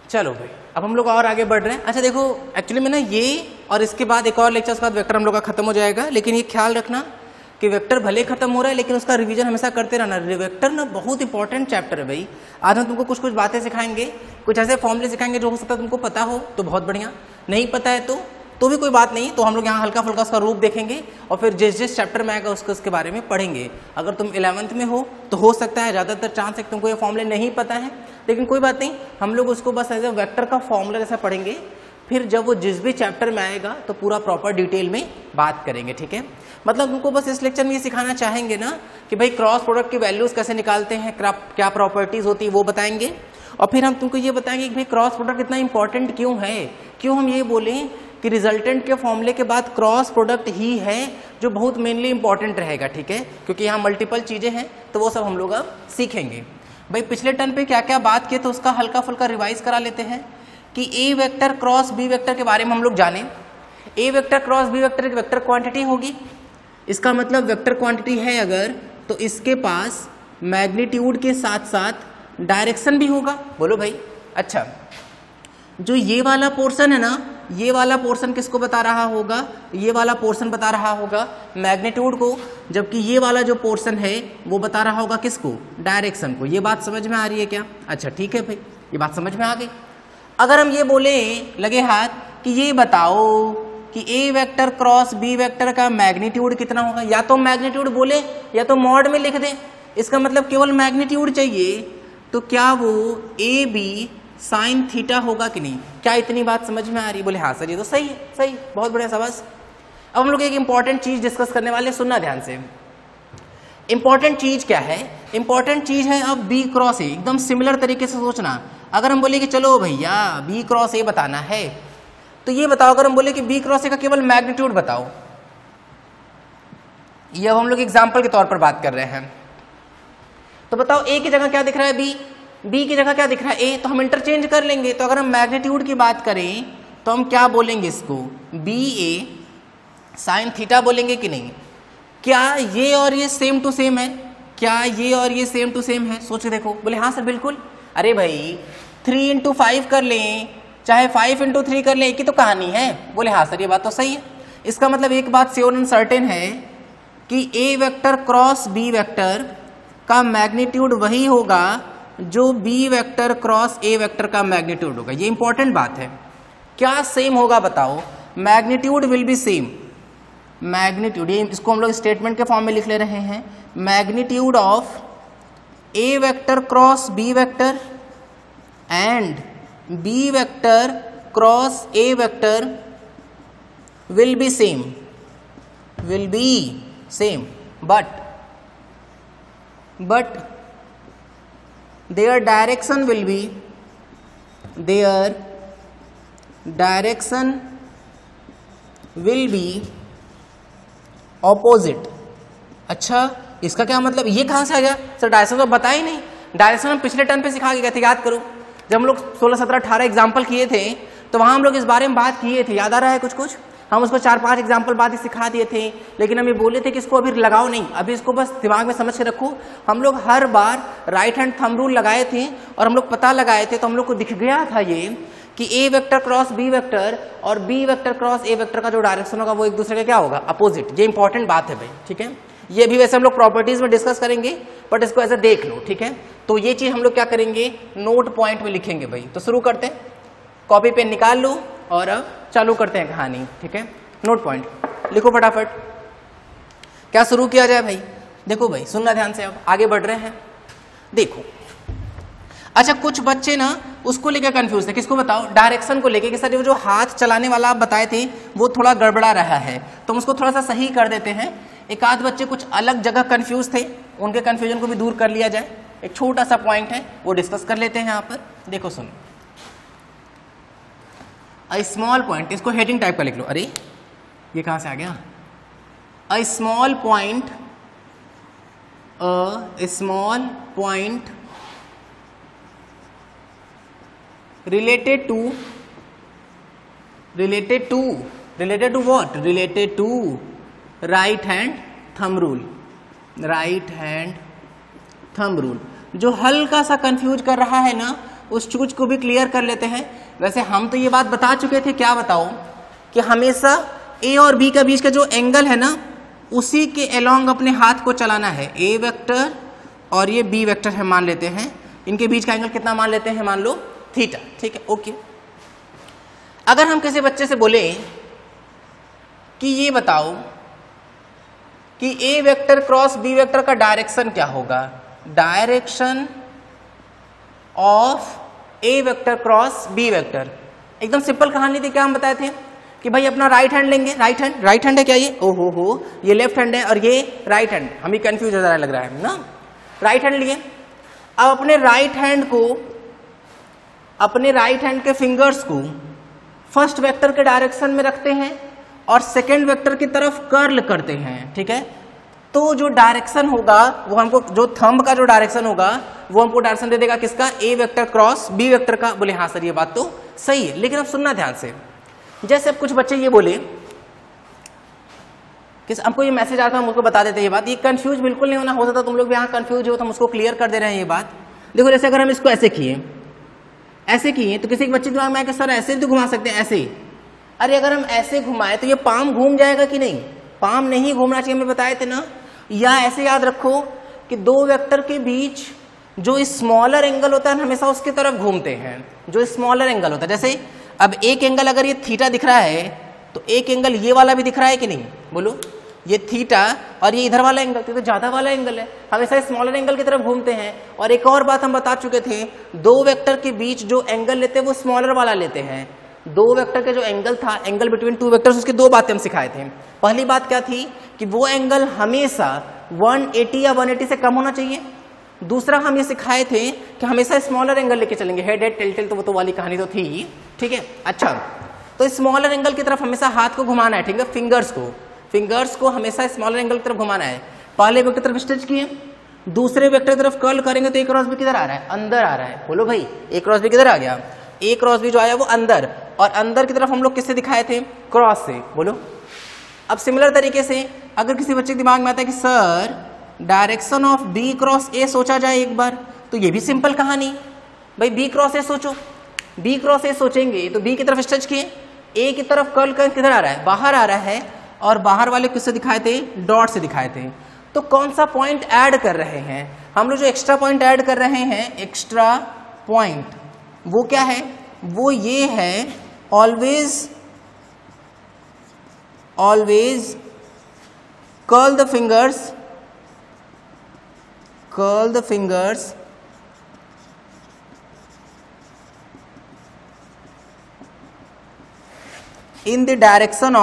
चलो भाई अब हम लोग और आगे बढ़ रहे हैं। अच्छा देखो एक्चुअली में ना ये और इसके बाद एक और लेक्चर के बाद वेक्टर हम लोग का खत्म हो जाएगा, लेकिन ये ख्याल रखना कि वेक्टर भले खत्म हो रहा है लेकिन उसका रिवीजन हमेशा करते रहना। वेक्टर ना बहुत इंपॉर्टेंट चैप्टर है भाई। आज हम तुमको कुछ कुछ बातें सिखाएंगे, कुछ ऐसे फॉर्मूले सिखाएंगे जो हो सकता है तुमको पता हो तो बहुत बढ़िया, नहीं पता है तो भी कोई बात नहीं, तो हम लोग यहाँ हल्का फुल्का उसका रूप देखेंगे और फिर जिस जिस चैप्टर में आएगा उसके बारे में पढ़ेंगे। अगर तुम 11th में हो तो हो सकता है ज़्यादातर चांस है कि तुमको ये फॉर्मूले नहीं पता है, लेकिन कोई बात नहीं, हम लोग उसको बस एज ए वेक्टर का फॉर्मूला जैसा पढ़ेंगे। फिर जब वो जिस भी चैप्टर में आएगा तो पूरा प्रॉपर डिटेल में बात करेंगे, ठीक है। मतलब तुमको बस इस लेक्चर में ये सिखाना चाहेंगे ना कि भाई क्रॉस प्रोडक्ट की वैल्यूज कैसे निकालते हैं, क्या प्रॉपर्टीज होती है वो बताएंगे, और फिर हम तुमको ये बताएंगे कि भाई क्रॉस प्रोडक्ट इतना इंपॉर्टेंट क्यों है, क्यों हम ये बोलें कि रिजल्टेंट के फॉर्मूले के बाद क्रॉस प्रोडक्ट ही है जो बहुत मेनली इंपॉर्टेंट रहेगा, ठीक है, क्योंकि यहाँ मल्टीपल चीजें हैं तो वो सब हम लोग अब सीखेंगे। भाई पिछले टर्न पे क्या क्या बात किए तो उसका हल्का फुल्का रिवाइज करा लेते हैं कि A vector cross B vector के बारे में हम लोग जाने। A vector cross B vector एक वेक्टर क्वांटिटी होगी, इसका मतलब वेक्टर क्वांटिटी है अगर तो इसके पास मैग्नीट्यूड के साथ साथ डायरेक्शन भी होगा। बोलो भाई। अच्छा जो ये वाला पोर्शन है ना, ये वाला पोर्शन किसको बता रहा होगा, ये वाला पोर्शन बता रहा होगा मैग्नीट्यूड को, जबकि ये वाला जो पोर्शन है वो बता रहा होगा किसको, डायरेक्शन को। ये बात समझ में आ रही है क्या? अच्छा ठीक है भाई, ये बात समझ में आ गई। अगर हम ये बोले लगे हाथ कि ये बताओ कि A vector cross B vector का मैग्नीट्यूड कितना होगा, या तो मैग्नीट्यूड बोले या तो मॉड में लिख दें, इसका मतलब केवल मैग्नीट्यूड चाहिए, तो क्या वो ए बी साइन थीटा होगा कि नहीं? क्या इतनी बात समझ में आ रही? बोले हाँ सर ये तो सही है, सही, बहुत बढ़िया शाबाश। अब हम लोग एक इंपॉर्टेंट चीज डिस्कस करने वाले, सुनना ध्यान से। इंपॉर्टेंट चीज क्या है? इंपॉर्टेंट चीज है अब बी क्रॉस ए, एकदम सिमिलर तरीके से सोचना। अगर हम बोले कि चलो भैया बी क्रॉस ए बताना है तो ये बताओ, अगर हम बोले कि बी क्रॉस ए का केवल मैग्नीट्यूड बताओ, ये अब हम लोग एग्जाम्पल के तौर पर बात कर रहे हैं, तो बताओ ए की जगह क्या दिख रहा है बी की जगह क्या दिख रहा है ए, तो हम इंटरचेंज कर लेंगे। तो अगर हम मैग्नीट्यूड की बात करें तो हम क्या बोलेंगे इसको, बी ए साइन थीटा बोलेंगे कि नहीं? क्या ये और ये सेम टू सेम है? क्या ये और ये सेम टू सेम है? सोच के देखो। बोले हाँ सर बिल्कुल। अरे भाई 3 इंटू 5 कर लें चाहे 5 इंटू 3 कर लें, एक ही तो कहानी है। बोले हाँ सर ये बात तो सही है। इसका मतलब एक बात श्योर एंड सर्टेन है कि A vector cross B vector का मैग्नीट्यूड वही होगा जो B vector cross A vector का मैग्नीट्यूड होगा। ये इंपॉर्टेंट बात है। क्या सेम होगा बताओ? Magnitude will be same. Magnitude, ये इसको हम लोग स्टेटमेंट के फॉर्म में लिख ले रहे हैं, magnitude of A vector cross B vector and B vector cross A vector will be same, will be same, but their direction will be, their direction will be opposite। अच्छा इसका क्या मतलब? ये कहाँ से आ गया सर? डायरेक्शन तो बता ही नहीं। डायरेक्शन हम पिछले टर्म पे सिखा के गए थे, याद करो। जब हम लोग 16, 17, 18 एग्जाम्पल किए थे तो वहाँ हम लोग इस बारे में बात किए थे, याद आ रहा है कुछ कुछ? हम उसको 4-5 एग्जाम्पल बाद ही सिखा दिए थे, लेकिन हम ये बोले थे कि इसको अभी लगाओ नहीं, अभी इसको बस दिमाग में समझ के रखो। हम लोग हर बार राइट हैंड थंब रूल लगाए थे और हम लोग पता लगाए थे, तो हम लोग को दिख गया था ये कि A vector cross B vector और B vector cross A vector का जो डायरेक्शन होगा वो एक दूसरे का क्या होगा, अपोजिट। ये इंपॉर्टेंट बात है भाई, ठीक है। ये भी वैसे हम लोग प्रॉपर्टीज में डिस्कस करेंगे, बट इसको ऐसे देख लो, ठीक है। तो ये चीज हम लोग क्या करेंगे, नोट पॉइंट में लिखेंगे भाई। तो शुरू करते हैं, कॉपी पेन निकाल लो और अब चालू करते हैं कहानी, ठीक है। नोट पॉइंट लिखो फटाफट। क्या शुरू किया जाए भाई? देखो भाई सुनना ध्यान से, अब आगे बढ़ रहे हैं। देखो अच्छा कुछ बच्चे ना उसको लेकर कंफ्यूज थे, किसको बताओ? डायरेक्शन को लेके कि सर वो जो हाथ चलाने वाला आप बताए थे वो थोड़ा गड़बड़ा रहा है, तो हम उसको थोड़ा सा सही कर देते हैं। एक आध बच्चे कुछ अलग जगह कंफ्यूज थे, उनके कंफ्यूजन को भी दूर कर लिया जाए। एक छोटा सा पॉइंट है वो डिस्कस कर लेते हैं यहाँ पर। देखो सुनो, अ स्मॉल पॉइंट, इसको हेडिंग टाइप का लिख लो। अरे ये कहां से आ गया? A small point, a small point related to what? Related to right hand thumb rule, right hand thumb rule। जो हल्का सा कंफ्यूज कर रहा है ना उस चीज को भी क्लियर कर लेते हैं। वैसे हम तो ये बात बता चुके थे, क्या बताओ, कि हमेशा ए और बी के बीच का जो एंगल है ना, उसी के अलोंग अपने हाथ को चलाना है। ए वेक्टर और ये बी वेक्टर है मान लेते हैं, इनके बीच का एंगल कितना मान लेते हैं, मान लो थीटा, ठीक है, ओके। अगर हम किसी बच्चे से बोले कि ये बताओ कि A vector cross B vector का डायरेक्शन क्या होगा, direction of A vector cross B vector, एकदम सिंपल कहानी थी। क्या हम बताए थे कि भाई अपना राइट हैंड लेंगे, राइट हैंड है क्या ये, ओहो हो, ये लेफ्ट हैंड है और ये राइट हैंड, हमें कंफ्यूज हो रहा लग रहा है ना। राइट हैंड लिए, अब अपने राइट हैंड को, अपने राइट हैंड के फिंगर्स को फर्स्ट वेक्टर के डायरेक्शन में रखते हैं और सेकेंड वेक्टर की तरफ कर्ल करते हैं, ठीक है। तो जो डायरेक्शन होगा वो हमको, जो थंब का जो डायरेक्शन होगा वो हमको डायरेक्शन दे देगा किसका, A vector cross B vector का। बोले हाँ सर ये बात तो सही है, लेकिन अब सुनना ध्यान से। जैसे अब कुछ बच्चे ये बोले कि हमको ये मैसेज आता है, हम उसको बता देते हैं ये बात, ये कंफ्यूज बिल्कुल नहीं होना, हो सकता तुम लोग भी यहाँ कंफ्यूज हो तो हम उसको क्लियर कर दे रहे हैं ये बात। देखो जैसे अगर हम इसको ऐसे किए, ऐसे किए तो किसी बच्चे दिमाग में आया कि सर ऐसे तो घुमा सकते हैं, ऐसे ही। अरे अगर हम ऐसे घुमाए तो ये पाम घूम जाएगा कि नहीं, पाम नहीं घूमना चाहिए, हमें बताए थे ना। या ऐसे याद रखो कि दो वेक्टर के बीच जो स्मॉलर एंगल होता है हमेशा उसकी तरफ घूमते हैं, जो स्मॉलर एंगल होता है। जैसे अब एक एंगल अगर ये थीटा दिख रहा है तो एक एंगल ये वाला भी दिख रहा है कि नहीं, बोलो, ये थीटा और ये इधर वाला एंगल तो ज्यादा वाला एंगल है, हमेशा स्मॉलर एंगल की तरफ घूमते हैं। और एक और बात हम बता चुके थे, दो वेक्टर के बीच जो एंगल लेते हैं वो स्मॉलर वाला लेते हैं। दो वेक्टर का जो एंगल था, एंगल बिटवीन टू वेक्टर्स, उसकी दो बातें हम सिखाए थे। पहली बात क्या थी कि वो एंगल हमेशा 180 या 180 से कम होना चाहिए। दूसरा हम ये सिखाए थे कि हमेशा स्मॉलर एंगल लेके चलेंगे, हेड हेड टेल टेल, तो वो तो वाली कहानी तो थी, ठीक है। अच्छा, तो स्मॉलर एंगल की तरफ हमेशा हाथ को घुमाना है, ठीक है, फिंगर्स को हमेशा स्मॉलर एंगल की तरफ घुमाना है। पहले वेक्टर तरफ स्ट्रेच किए, दूसरे वेक्टर की तरफ कर्ल करेंगे तो ए क्रॉस बी किधर आ रहा है, अंदर आ रहा है। बोलो भाई, ए क्रॉस बी किधर आ गया, ए क्रॉस बी जो आया वो अंदर, और अंदर की तरफ हम लोग किससे दिखाए थे, क्रॉस से। बोलो, अब सिमिलर तरीके से अगर किसी बच्चे के दिमाग में आता है कि sir direction of B cross A सोचा जाए एक बार, तो ये भी सिंपल कहानी भाई, बी क्रॉस ए सोचो। बी क्रॉस ए सोचेंगे तो बी की तरफ स्ट्रेच किए, ए की तरफ कर्ल कर किधर आ रहा है, बाहर आ रहा है, और बाहर वाले किससे दिखाए थे, डॉट से दिखाए थे। तो कौन सा पॉइंट ऐड कर रहे हैं हम लोग, जो एक्स्ट्रा पॉइंट ऐड कर रहे हैं, एक्स्ट्रा पॉइंट, वो क्या है, वो ये है always curl the fingers in the direction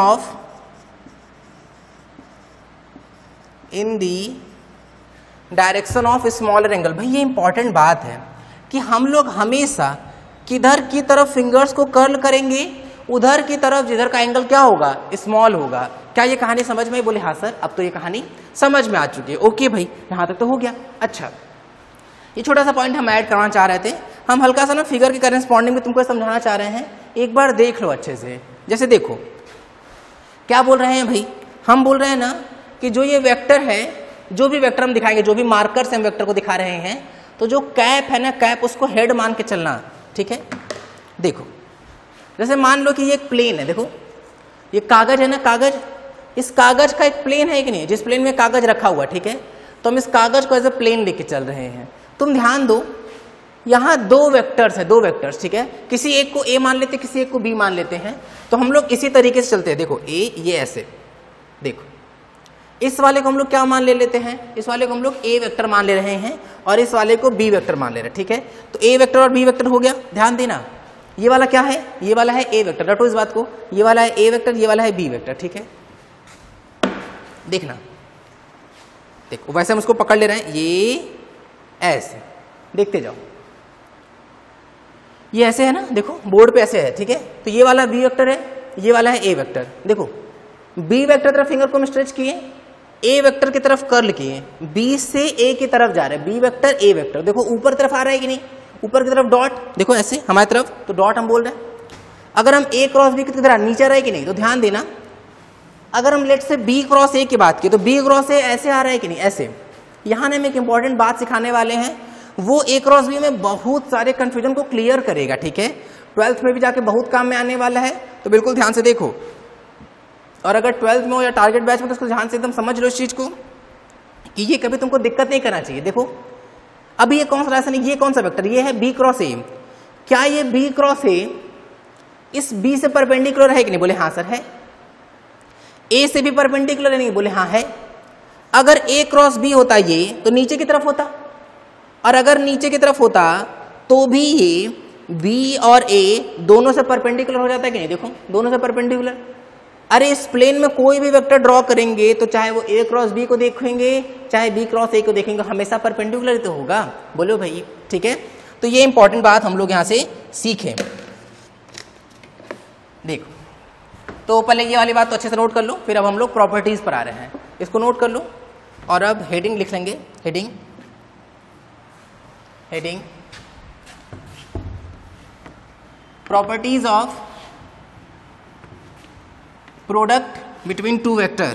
of smaller angle. भाई ये इंपॉर्टेंट बात है कि हम लोग हमेशा किधर की तरफ फिंगर्स को कर्ल करेंगे, उधर की तरफ जिधर का एंगल क्या होगा, स्मॉल होगा। क्या ये कहानी समझ में? बोले हाँ सर, अब तो ये कहानी समझ में आ चुकी है। ओके भाई, यहाँ तक तो हो गया। अच्छा, ये छोटा सा पॉइंट हम ऐड करना चाह रहे थे, हम हल्का सा ना फिगर के करेस्पॉन्डिंग में तुमको समझाना चाह रहे हैं, एक बार देख लो अच्छे से। जैसे देखो क्या बोल रहे हैं भाई, हम बोल रहे हैं ना कि जो ये वेक्टर है, जो भी वेक्टर हम दिखाएंगे, जो भी मार्कर से हम वेक्टर को दिखा रहे हैं, तो जो कैप है ना, कैप उसको हेड मान के चलना, ठीक है। देखो जैसे मान लो कि ये एक प्लेन है, देखो ये कागज है ना, कागज, इस कागज का एक प्लेन है कि नहीं, जिस प्लेन में कागज रखा हुआ, ठीक है। तो हम इस कागज को एज ए प्लेन लेके चल रहे हैं। तुम ध्यान दो, यहाँ दो वेक्टर्स है, दो वेक्टर्स, ठीक है। किसी एक को ए मान लेते, किसी एक को बी मान लेते हैं। तो हम लोग इसी तरीके से चलते हैं। देखो ए, ये ऐसे, देखो इस वाले को हम लोग क्या मान ले लेते हैं, इस वाले को हम लोग ए वेक्टर मान ले रहे हैं और इस वाले को बी वेक्टर मान ले रहे हैं, ठीक है। तो ए वेक्टर और बी वेक्टर हो गया। ध्यान देना, ये वाला क्या है, ये वाला है ए वेक्टर, रटो इस बात को, ये वाला है ए वेक्टर, ये वाला है बी वेक्टर, ठीक है। देखना, देखो वैसे हम उसको पकड़ ले रहे हैं, ये ऐसे, देखते जाओ, ये ऐसे है ना, देखो बोर्ड पे ऐसे है, ठीक है। तो ये वाला बी वेक्टर है, ये वाला है ए वेक्टर। देखो बी वेक्टर तरफ फिंगर को हम स्ट्रेच किए, ए वेक्टर की तरफ कर्ल किए, बी से ए की तरफ जा रहे हैं, बी वेक्टर ए वेक्टर। देखो ऊपर तरफ आ रहा है कि नहीं, ऊपर की तरफ डॉट, देखो ऐसे हमारी तरफ, तो डॉट हम बोल रहे हैं। अगर हम ए क्रॉस बी की तरफ नीचे आ रहा है कि नहीं, तो ध्यान देना, अगर हम लेट से बी क्रॉस ए की बात की तो बी क्रॉस ए ऐसे आ रहा है कि नहीं, ऐसे। यहां हम एक इंपॉर्टेंट बात सिखाने वाले हैं, वो ए क्रॉस बी में बहुत सारे कंफ्यूजन को क्लियर करेगा, ठीक है। 12th में भी जाके बहुत काम में आने वाला है, तो बिल्कुल ध्यान से देखो। और अगर 12th में हो या टारगेट बैच में तो उसको ध्यान से एकदम समझ लो इस चीज को कि ये कभी तुमको दिक्कत नहीं करना चाहिए। देखो अभी ये कौन सा राशन है, ये कौन सा वेक्टर, ये है बी क्रॉस ए। क्या ये बी क्रॉस ए इस बी से परपेंडिकुलर है कि नहीं? बोले हाँ सर है। ए से भी परपेंडिकुलर है नहीं? बोले हाँ है। अगर ए क्रॉस बी होता ये तो नीचे की तरफ होता, और अगर नीचे की तरफ होता तो भी ये बी और ए दोनों से परपेंडिकुलर हो जाता है कि नहीं? देखो दोनों से परपेंडिकुलर। अरे इस प्लेन में कोई भी वेक्टर ड्रॉ करेंगे तो चाहे वो ए क्रॉस बी को देखेंगे चाहे बी क्रॉस ए को देखेंगे, हमेशा परपेंडिकुलर तो होगा। बोलो भाई, ठीक है। तो ये इंपॉर्टेंट बात हम लोग यहां से सीखें। देखो तो पहले ये वाली बात तो अच्छे से नोट कर लो, फिर अब हम लोग प्रॉपर्टीज पर आ रहे हैं, इसको नोट कर लो। और अब हेडिंग लिख लेंगे, heading heading properties of product between two vector.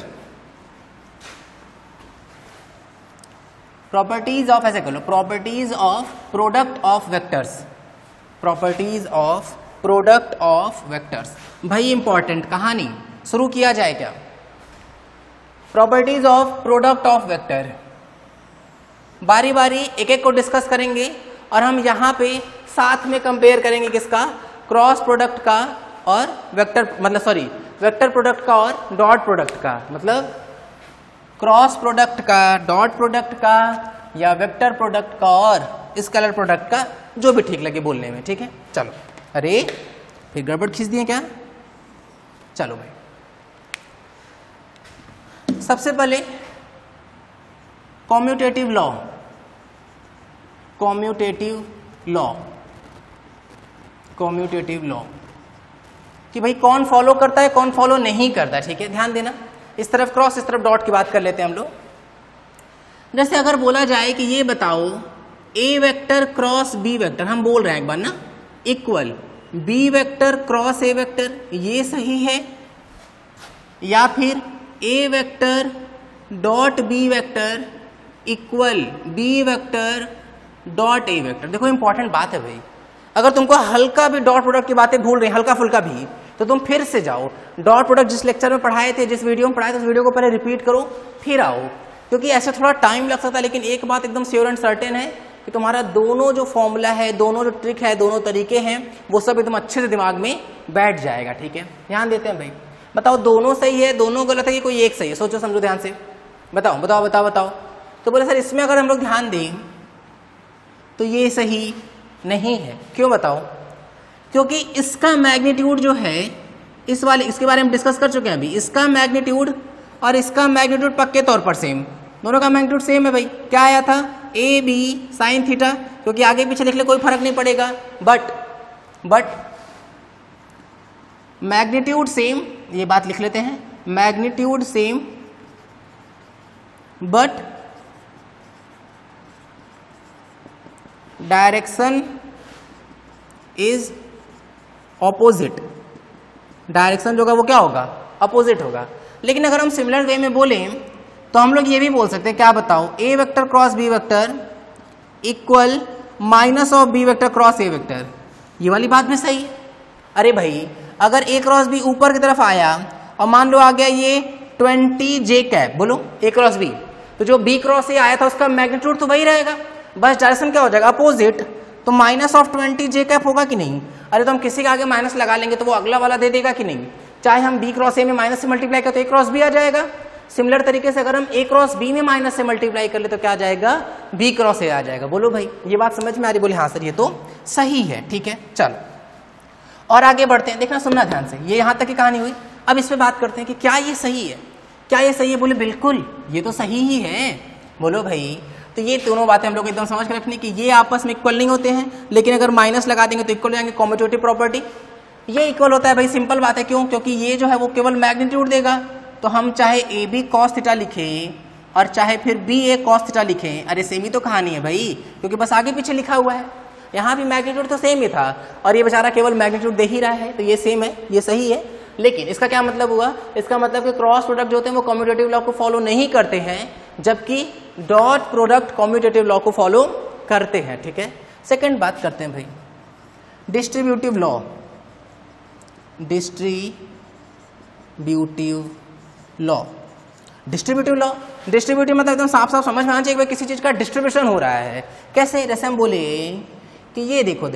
Properties of, ऐसे कर लो, properties of product of vectors, properties of product of vectors. भाई इंपॉर्टेंट कहानी शुरू किया जाए क्या? Properties of product of vector, बारी बारी एक एक को डिस्कस करेंगे और हम यहां पे साथ में कंपेयर करेंगे किसका? क्रॉस प्रोडक्ट का और वेक्टर, मतलब सॉरी वेक्टर प्रोडक्ट का और डॉट प्रोडक्ट का, मतलब क्रॉस प्रोडक्ट का, डॉट प्रोडक्ट का, या वेक्टर प्रोडक्ट का और स्केलर प्रोडक्ट का, जो भी ठीक लगे बोलने में, ठीक है। चलो, अरे फिर गड़बड़ खींच दिए क्या? चलो भाई, सबसे पहले commutative law, commutative law, commutative law कि भाई कौन फॉलो करता है कौन फॉलो नहीं करता, ठीक है। ध्यान देना, इस तरफ क्रॉस इस तरफ डॉट की बात कर लेते हैं हम लोग। जैसे अगर बोला जाए कि ये बताओ A vector cross B vector, हम बोल रहे हैं एक बार ना, equal B vector cross A vector, ये सही है? या फिर A vector dot B vector equal B vector dot A vector. देखो इंपॉर्टेंट बात है भाई, अगर तुमको हल्का भी डॉट प्रोडक्ट की बातें भूल रही, हल्का फुल्का भी, तो तुम फिर से जाओ डॉट प्रोडक्ट जिस लेक्चर में पढ़ाए थे, जिस वीडियो में पढ़ाए थे, उस वीडियो को पहले रिपीट करो फिर आओ, क्योंकि ऐसे थोड़ा टाइम लग सकता है। लेकिन एक बात एकदम श्योर एंड सर्टेन है कि तुम्हारा दोनों जो फॉर्मूला है, दोनों जो ट्रिक है, दोनों तरीके हैं, वो सब एकदम अच्छे से दिमाग में बैठ जाएगा, ठीक है। ध्यान देते हैं भाई, बताओ दोनों सही है दोनों गलत है कि कोई एक सही है? सोचो समझो ध्यान से, बताओ बताओ बताओ बताओ। तो बोले सर इसमें अगर हम लोग ध्यान दें तो ये सही नहीं है। क्यों बताओ? क्योंकि इसका मैग्नीट्यूड जो है इस वाले, इसके बारे में डिस्कस कर चुके हैं अभी, इसका मैग्नीट्यूड और इसका मैग्नीट्यूड पक्के तौर पर सेम, दोनों का मैग्नीट्यूड सेम है भाई। क्या आया था? ए बी साइन थीटा, क्योंकि आगे पीछे लिख ले कोई फर्क नहीं पड़ेगा, बट मैग्नीट्यूड सेम, ये बात लिख लेते हैं, magnitude same but direction is opposite. Direction जो होगा वो क्या होगा? अपोजिट होगा। लेकिन अगर हम सिमिलर वे में बोलें तो हम लोग ये भी बोल सकते हैं, क्या बताओ, A vector cross B vector equal minus of B vector cross A vector. ये वाली बात भी सही है। अरे भाई अगर ए क्रॉस बी ऊपर की तरफ आया और मान लो आ गया ये 20 जे कैप, बोलो ए क्रॉस बी, तो जो बी क्रॉस ए आया था उसका मैग्नीट्यूड तो वही रहेगा, बस डायरेक्शन क्या हो जाएगा? अपोजिट। तो माइनस ऑफ 20 जे कैप होगा कि नहीं? अरे तो हम किसी के आगे माइनस लगा लेंगे तो वो अगला वाला दे देगा कि नहीं? चाहे हम बी क्रॉस ए में माइनस से मल्टीप्लाई करें तो ए क्रॉस बी आ जाएगा। सिमिलर तरीके से अगर हम ए क्रॉस बी में माइनस से मल्टीप्लाई कर ले तो क्या आ जाएगा? बी क्रॉस ए आ जाएगा। बोलो भाई ये बात समझ में आ रही? बोले हाँ सर ये तो सही है, ठीक है। चलो और आगे बढ़ते हैं, देखना सुनना ध्यान से, ये यहाँ तक की कहानी हुई। अब इस पे बात करते हैं कि क्या ये सही है, क्या ये सही है? बोले बिल्कुल ये तो सही ही है। बोलो भाई, तो ये दोनों बातें हम लोग एकदम समझ कर रखनी कि ये आपस में इक्वल नहीं होते हैं, लेकिन अगर माइनस लगा देंगे तो इक्वल हो जाएंगे। कॉम्यूटेटिव प्रॉपर्टी, ये इक्वल होता है भाई, सिंपल बात है। क्यों? क्योंकि ये जो है वो केवल मैग्नीट्यूड देगा, तो हम चाहे ए बी कॉस थीटा लिखें और चाहे फिर बी ए कॉस थीटा लिखें, अरे सेम ही तो कहानी है भाई, क्योंकि बस आगे पीछे लिखा हुआ है। यहाँ भी मैग्नीट्यूड तो सेम ही था और ये बेचारा केवल मैग्नीट्यूड दे ही रहा है, तो ये सेम है, ये सही है। लेकिन इसका क्या मतलब हुआ? इसका मतलब कि क्रॉस प्रोडक्ट जो होते हैं वो कम्यूटेटिव लॉ को फॉलो नहीं करते हैं, जबकि डॉट प्रोडक्ट कम्यूटेटिव लॉ को फॉलो करते हैं, ठीक है। सेकंड बात करते हैं भाई डिस्ट्रीब्यूटिव लॉ। डिस्ट्रीब्यूटिव लॉ मतलब एकदम साफ साफ समझ में आना चाहिए किसी चीज का डिस्ट्रीब्यूशन हो रहा है। कैसे? जैसे हम बोले कि ये देखो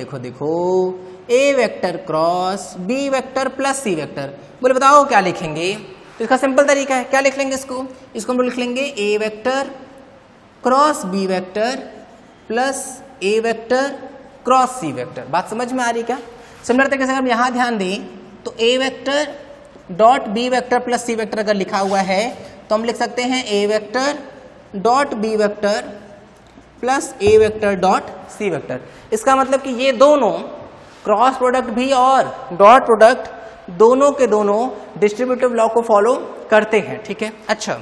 A vector cross B vector plus C vector, बोले बताओ क्या लिखेंगे? तो इसका सिंपल तरीका है, क्या लिख लेंगे इसको हम लोग लिख लेंगे A vector cross B vector plus A vector cross C vector. बात समझ में आ रही क्या? सिमिलर तरीके से अगर हम यहाँ ध्यान दें तो A vector dot B vector plus C vector अगर लिखा हुआ है तो हम लिख सकते हैं A vector dot B vector plus A vector dot C vector. इसका मतलब कि ये दोनों क्रॉस प्रोडक्ट भी और डॉट प्रोडक्ट दोनों के दोनों डिस्ट्रीब्यूटिव लॉ को फॉलो करते हैं, ठीक है। अच्छा,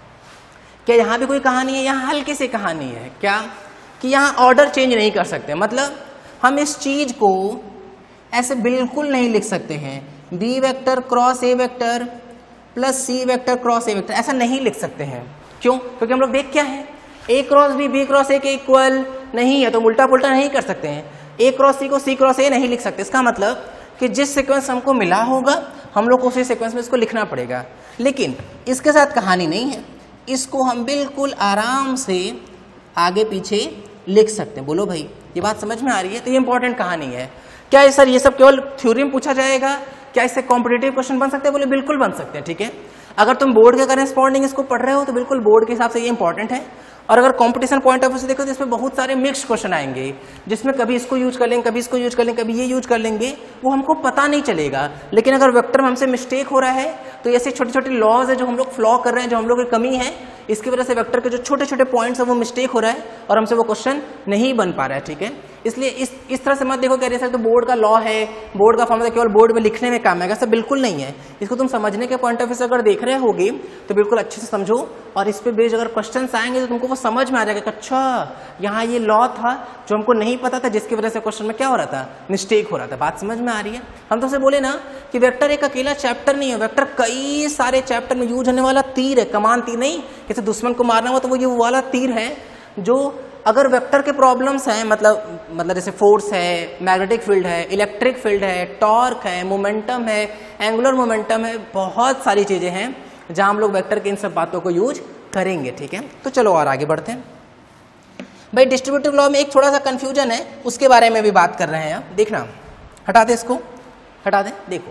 क्या यहाँ भी कोई कहानी है? यहाँ हल्की सी कहानी है। क्या? कि यहाँ ऑर्डर चेंज नहीं कर सकते, मतलब हम इस चीज को ऐसे बिल्कुल नहीं लिख सकते हैं B vector cross A vector plus C vector cross A vector, ऐसा नहीं लिख सकते हैं। क्यों? क्योंकि हम लोग देख क्या है, A cross B cross A के इक्वल नहीं है, तो उल्टा पुल्टा नहीं कर सकते हैं। ए क्रॉस सी को सी क्रॉस ए नहीं लिख सकते। इसका मतलब कि जिस सीक्वेंस हमको मिला होगा हम लोग को उसी सीक्वेंस में इसको लिखना पड़ेगा। लेकिन इसके साथ कहानी नहीं है, इसको हम बिल्कुल आराम से आगे पीछे लिख सकते हैं। बोलो भाई, ये बात समझ में आ रही है? तो ये इंपॉर्टेंट कहानी है। क्या सर ये सब केवल थ्योरी में पूछा जाएगा? क्या इससे कॉम्पिटिटिव क्वेश्चन बन सकते हैं? बोले बिल्कुल बन सकते हैं, ठीक है। अगर तुम बोर्ड के करेस्पॉन्डिंग इसको पढ़ रहे हो तो बिल्कुल बोर्ड के हिसाब से ये इंपॉर्टेंट है। और अगर कंपटीशन पॉइंट ऑफ व्यू से देखो तो इसमें बहुत सारे मिक्स्ड क्वेश्चन आएंगे, जिसमें कभी इसको यूज कर लेंगे, कभी इसको यूज कर लेंगे, कभी ये यूज कर लेंगे, वो हमको पता नहीं चलेगा। लेकिन अगर वेक्टर में हमसे मिस्टेक हो रहा है तो ऐसे छोटे छोटे लॉज है जो हम लोग फ्लॉ कर रहे हैं, जो हम लोग की कमी है, इसकी वजह से वेक्टर के जो छोटे छोटे पॉइंट्स है वो मिस्टेक हो रहा है और हमसे वो क्वेश्चन नहीं बन पा रहा है, ठीक है। इसलिए इस तरह से मत देखो कह रहे सर तो बोर्ड का लॉ है, बोर्ड का फॉर्मूला केवल बोर्ड में लिखने में काम है, ऐसा बिल्कुल नहीं है। इसको तुम समझने के पॉइंट ऑफ व्यू से अगर देख रहे होगे तो बिल्कुल अच्छे से समझो, और इस पे बेस्ड अगर क्वेश्चंस आएंगे तो तुमको वो समझ में आ जाएगा कि अच्छा यहाँ ये लॉ था जो हमको नहीं पता था, जिसकी वजह से क्वेश्चन में क्या हो रहा था, मिस्टेक हो रहा था। बात समझ में आ रही है? हम तो से बोले ना कि वेक्टर एक अकेला चैप्टर नहीं है, वेक्टर कई सारे चैप्टर में यूज होने वाला तीर है, कमान तीर नहीं, जैसे दुश्मन को मारना हो तो वो ये वाला तीर है जो अगर वेक्टर के प्रॉब्लम्स हैं, मतलब जैसे फोर्स है, मैग्नेटिक फील्ड है, इलेक्ट्रिक फील्ड है, टॉर्क है, मोमेंटम है, एंगुलर मोमेंटम है, बहुत सारी चीजें हैं जहां हम लोग वेक्टर के इन सब बातों को यूज करेंगे, ठीक है। तो चलो और आगे बढ़ते हैं भाई। डिस्ट्रीब्यूटिव लॉ में एक थोड़ा सा कंफ्यूजन है, उसके बारे में भी बात कर रहे हैं। आप देखना, हटा दे इसको, हटा दे। देखो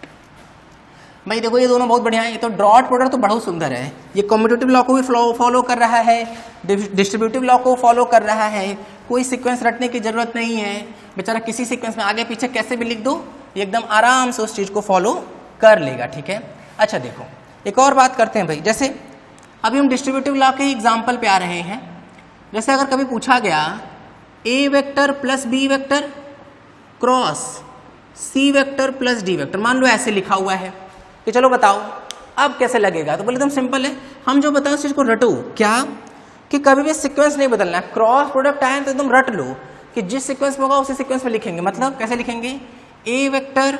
भाई, देखो ये दोनों बहुत बढ़िया है। ये तो डॉट प्रोडक्ट तो बहुत सुंदर है, ये कम्यूटेटिव लॉ को भी फॉलो कर रहा है, डिस्ट्रीब्यूटिव लॉ को फॉलो कर रहा है। कोई सीक्वेंस रटने की जरूरत नहीं है, बेचारा किसी सीक्वेंस में आगे पीछे कैसे भी लिख दो, ये एकदम आराम से उस चीज को फॉलो कर लेगा, ठीक है। अच्छा देखो, एक और बात करते हैं भाई। जैसे अभी हम डिस्ट्रीब्यूटिव लॉ के एग्जाम्पल पे आ रहे हैं। जैसे अगर कभी पूछा गया A vector plus B vector cross C vector plus D vector, मान लो ऐसे लिखा हुआ है कि चलो बताओ अब कैसे लगेगा, तो बोले एकदम सिंपल है, हम जो बताओ उस चीज को रटो। क्या? कि कभी भी सीक्वेंस नहीं बदलना है, क्रॉस प्रोडक्ट आए तो एकदम रट लो कि जिस सीक्वेंस में होगा उसी सीक्वेंस में लिखेंगे। मतलब कैसे लिखेंगे? A vector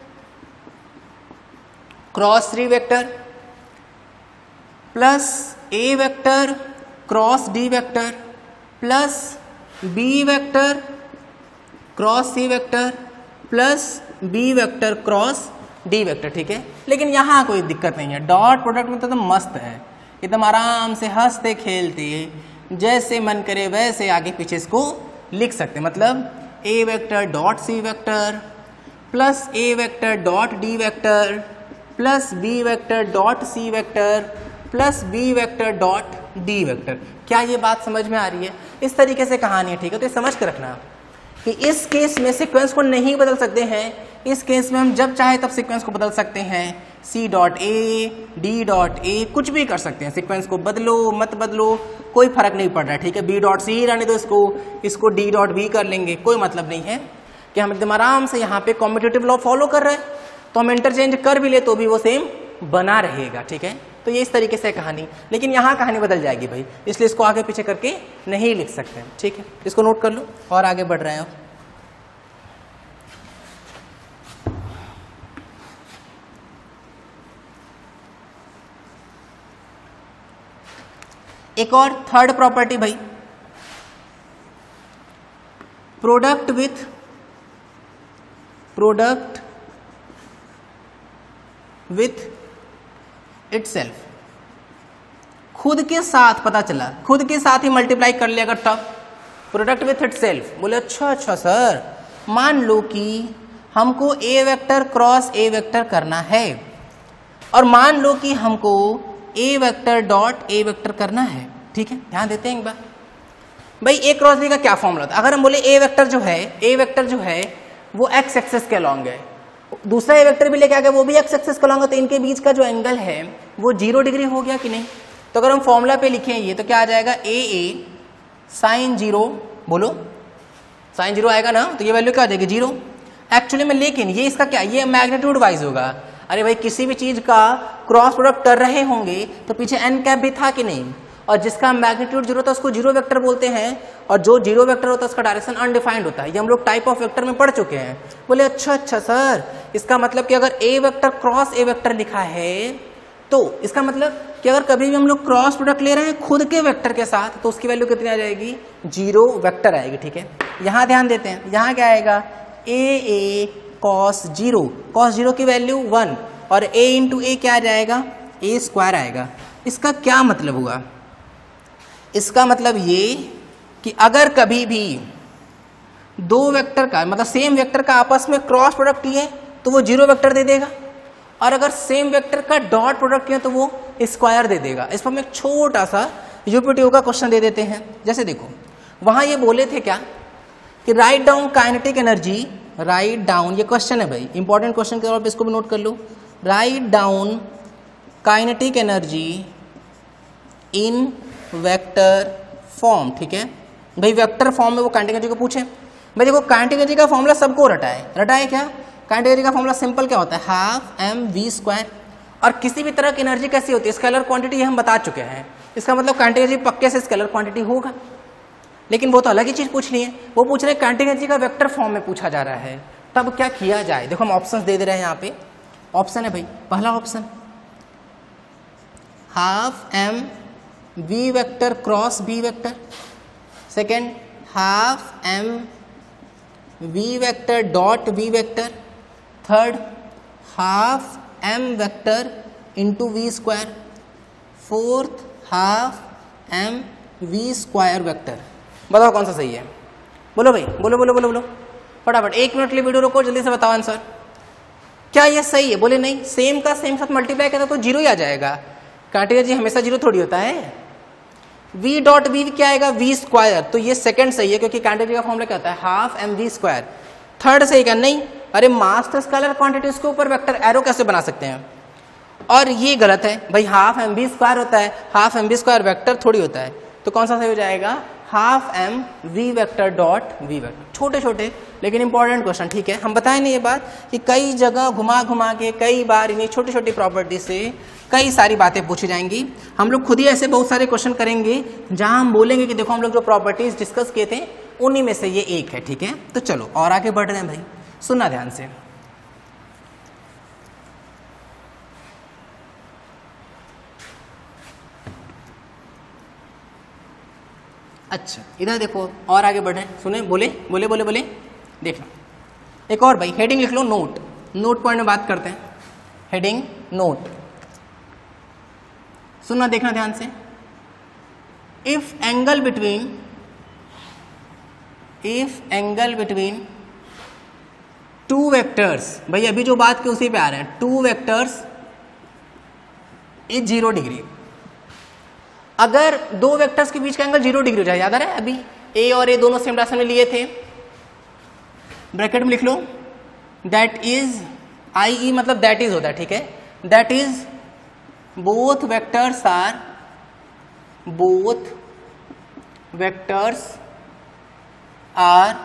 cross C vector plus A vector cross D vector plus B vector cross C vector plus B vector cross D vector, ठीक है। लेकिन यहाँ कोई दिक्कत नहीं है, डॉट प्रोडक्ट में तो एकदम मस्त है, एकदम आराम से हंसते खेलते जैसे मन करे वैसे आगे पीछे इसको लिख सकते। मतलब A vector dot C vector plus A vector dot D vector plus B vector dot C vector plus B vector dot D vector. क्या ये बात समझ में आ रही है? इस तरीके से कहानी है, ठीक है। तो समझ के रखना कि इस केस में सीक्वेंस को नहीं बदल सकते हैं, इस केस में हम जब चाहे तब सीक्वेंस को बदल सकते हैं। C dot A, D dot A, कुछ भी कर सकते हैं, सीक्वेंस को बदलो मत बदलो कोई फर्क नहीं पड़ रहा है, ठीक है। बी डॉट सी रहने दो, इसको डी डॉट बी कर लेंगे, कोई मतलब नहीं है। कि हम एकदम आराम से यहाँ पे कॉम्पिटिटिव लॉ फॉलो कर रहे हैं, तो हम इंटरचेंज कर भी ले तो भी वो सेम बना रहेगा, ठीक है। तो ये इस तरीके से कहानी, लेकिन यहाँ कहानी बदल जाएगी भाई, इसलिए इसको आगे पीछे करके नहीं लिख सकते, ठीक है। इसको नोट कर लो और आगे बढ़ रहे हैं। एक और थर्ड प्रॉपर्टी भाई, प्रोडक्ट विथ इटसेल्फ, खुद के साथ, पता चला खुद के साथ ही मल्टीप्लाई कर लिया अगर तब प्रोडक्ट विथ इटसेल्फ। बोले अच्छा सर, मान लो कि हमको A vector cross A vector करना है और मान लो कि हमको A vector dot A vector करना है, ठीक है। ध्यान देते हैं एक बार, भाई ए क्रॉस बी का क्या फॉर्मूला था। अगर हम बोले ए वेक्टर जो है वो एक्स एक्सिस के अलॉन्ग है, दूसरा ए वेक्टर भी लेके आ गया वो भी एक्स एक्सिस के अलॉन्ग है, तो इनके बीच का जो एंगल है वो 0 डिग्री हो गया कि नहीं। तो अगर हम फॉर्मूला पे लिखें ये तो क्या आ जाएगा, ए साइन 0, बोलो साइन 0 आएगा ना, तो ये वैल्यू क्या आ जाएगी 0 एक्चुअली में। लेकिन ये इसका क्या, ये मैग्नीट्यूड वाइज होगा। अरे भाई किसी भी चीज का क्रॉस प्रोडक्ट कर रहे होंगे तो पीछे एन कैप भी था कि नहीं, और जिसका मैग्नीट्यूड 0 था उसको 0 वेक्टर बोलते हैं, और जो 0 वेक्टर होता है उसका डायरेक्शन अनडिफाइंड होता है। ये हम लोग टाइप ऑफ वेक्टर में पढ़ चुके हैं। बोले अच्छा सर, इसका मतलब कि अगर A vector cross A vector लिखा है तो इसका मतलब कि अगर कभी भी हम लोग क्रॉस प्रोडक्ट ले रहे हैं खुद के वेक्टर के साथ तो उसकी वैल्यू कितनी आ जाएगी, 0 वेक्टर आएगी, ठीक है। यहाँ ध्यान देते हैं, यहाँ क्या आएगा, ए कॉस 0 की वैल्यू 1 और a इंटू ए क्या आ जाएगा, a स्क्वायर आएगा। इसका क्या मतलब हुआ, इसका मतलब ये कि अगर कभी भी दो वेक्टर का मतलब सेम वेक्टर का आपस में क्रॉस प्रोडक्ट लिए तो वो 0 वेक्टर दे देगा, और अगर सेम वेक्टर का डॉट प्रोडक्ट किया तो वो स्क्वायर दे देगा। इस पर हम एक छोटा सा यूपीटीओ का क्वेश्चन दे देते हैं। जैसे देखो वहां ये बोले थे क्या कि write down kinetic energy, write down, ये क्वेश्चन है भाई, इंपॉर्टेंट क्वेश्चन के तौर पे इसको भी नोट कर लो। Write down kinetic energy in vector form, ठीक है भाई। वेक्टर फॉर्म में वो काइनेटिक एनर्जी को पूछे, भाई देखो काइनेटिक एनर्जी का फॉर्मूला सबको रटा है क्या। काइनेटिक एनर्जी का फॉर्मूला सिंपल क्या होता है, हाफ एम वी स्क्वायर। और किसी भी तरह की एनर्जी कैसी होती है, स्केलर क्वांटिटी, ये हम बता चुके हैं। इसका मतलब काइनेटिक एनर्जी पक्के से स्केलर क्वांटिटी होगा, लेकिन वो तो अलग ही चीज पूछ ली है। वो पूछ रहे हैं काइनेटिक एनर्जी का वेक्टर फॉर्म में पूछा जा रहा है, तब क्या किया जाए। देखो हम ऑप्शंस दे रहे हैं यहाँ पे। ऑप्शन है भाई, पहला option half M V vector cross B vector, second half M V vector dot V vector, third half M vector into V square, fourth half M V square vector. बताओ कौन सा सही है, बोलो भाई, बोलो बोलो बोलो बोलो फटाफट, 1 मिनट के लिए वीडियो रोको, जल्दी से बताओ आंसर। क्या ये सही है, बोले नहीं, सेम का सेम साथ मल्टीप्लाई करता तो 0 ही आ जाएगा। काइनेटिक एनर्जी हमेशा 0 थोड़ी होता है। v डॉट वी क्या आएगा, वी स्क्वायर, तो ये सेकंड सही है क्योंकि काइनेटिक एनर्जी का फॉर्मूला क्या होता है, half M V square. Third सही क्या, नहीं, अरे मास तो स्केलर क्वांटिटी, उसके ऊपर वेक्टर एरो कैसे बना सकते हैं। और ये गलत है भाई, हाफ एम वी स्क्वायर होता है, half M V square vector थोड़ी होता है। तो कौन सा सही हो जाएगा, half M V vector dot V vector. छोटे छोटे लेकिन इंपॉर्टेंट क्वेश्चन, ठीक है। हम बताएं नहीं ये बात कि कई जगह घुमा घुमा के कई बार इन्हीं छोटी छोटी प्रॉपर्टी से कई सारी बातें पूछी जाएंगी। हम लोग खुद ही ऐसे बहुत सारे क्वेश्चन करेंगे जहां हम बोलेंगे कि देखो हम लोग जो प्रॉपर्टीज डिस्कस किए थे उन्हीं में से ये एक है, ठीक है। तो चलो और आगे बढ़ रहे हैं भाई, सुनना ध्यान से। अच्छा इधर देखो और आगे बढ़े, सुने, बोले बोले बोले बोले, देखना एक और भाई, हेडिंग लिख लो नोट, नोट पॉइंट में बात करते हैं। हेडिंग नोट, सुनना देखना ध्यान से। If angle between two vectors, भाई अभी जो बात की उसी पे आ रहे हैं, टू वेक्टर्स इज 0 डिग्री। अगर दो वेक्टर्स के बीच का एंगल 0 डिग्री हो जाए, याद आ रहा है अभी ए और ए दोनों सेम डायरेक्शन में लिए थे, ब्रैकेट में लिख लो, दैट इज आई ई मतलब दैट इज होता है, ठीक है। That is both vectors are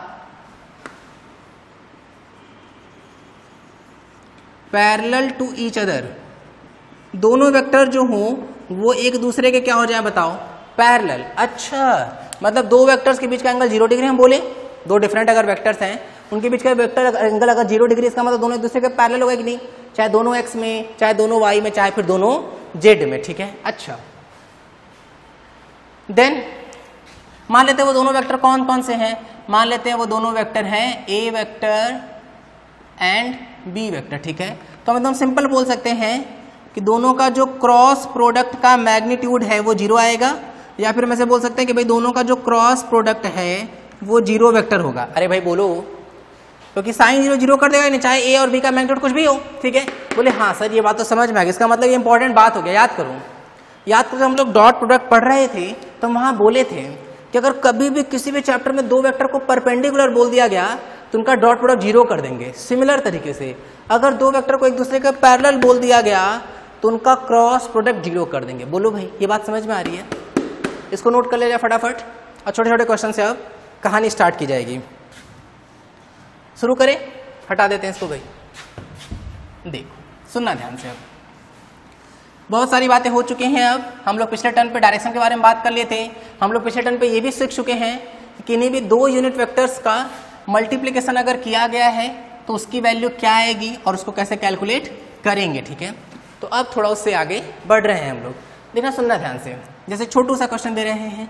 parallel to each other. दोनों वेक्टर जो हों वो एक दूसरे के क्या हो जाए बताओ, पैरेलल। अच्छा मतलब दो वेक्टर्स के बीच का एंगल 0 डिग्री हम बोले, दो डिफरेंट अगर वेक्टर्स हैं उनके बीच का वेक्टर एंगल अगर 0 डिग्री, इसका मतलब दोनों एक दूसरे के पैरेलल होगा कि नहीं, चाहे दोनों x में, चाहे दोनों y में, चाहे फिर दोनों z में, ठीक है। अच्छा देन मान लेते हैं वो दोनों वेक्टर कौन कौन से हैं, मान लेते हैं वो दोनों वेक्टर हैं A vector and B vector, ठीक है। तो हम एकदम सिंपल बोल सकते हैं कि दोनों का जो क्रॉस प्रोडक्ट का मैग्नीट्यूड है वो 0 आएगा, या फिर हम ऐसे बोल सकते हैं कि भाई दोनों का जो क्रॉस प्रोडक्ट है वो 0 वेक्टर होगा। अरे भाई बोलो, क्योंकि साइन 0 0 कर देगा नहीं, चाहे ए और बी का मैग्नीट्यूड कुछ भी हो, ठीक है। बोले हाँ सर ये बात तो समझ में आ गई, इसका मतलब ये इंपॉर्टेंट बात हो गया। याद करो हम लोग डॉट प्रोडक्ट पढ़ रहे थे तो वहां बोले थे कि अगर कभी भी किसी भी चैप्टर में दो वेक्टर को परपेंडिकुलर बोल दिया गया तो उनका डॉट प्रोडक्ट 0 कर देंगे। सिमिलर तरीके से अगर दो वेक्टर को एक दूसरे के पैरेलल बोल दिया गया तो उनका क्रॉस प्रोडक्ट 0 कर देंगे। बोलो भाई ये बात समझ में आ रही है? इसको नोट कर ले जाए फटाफट, और छोटे छोटे क्वेश्चन से अब कहानी स्टार्ट की जाएगी। शुरू करें, हटा देते हैं इसको भाई। देखो सुनना ध्यान से, अब बहुत सारी बातें हो चुकी हैं। अब हम लोग पिछले टर्न पे डायरेक्शन के बारे में बात कर लिए थे। हम लोग पिछले टर्न पे ये भी सीख चुके हैं कि किन्हीं भी दो यूनिट वेक्टर्स का मल्टीप्लिकेशन अगर किया गया है तो उसकी वैल्यू क्या आएगी और उसको कैसे कैलकुलेट करेंगे, ठीक है। तो अब थोड़ा उससे आगे बढ़ रहे हैं हम लोग। देखना सुनना ध्यान से, जैसे छोटू सा क्वेश्चन दे रहे हैं,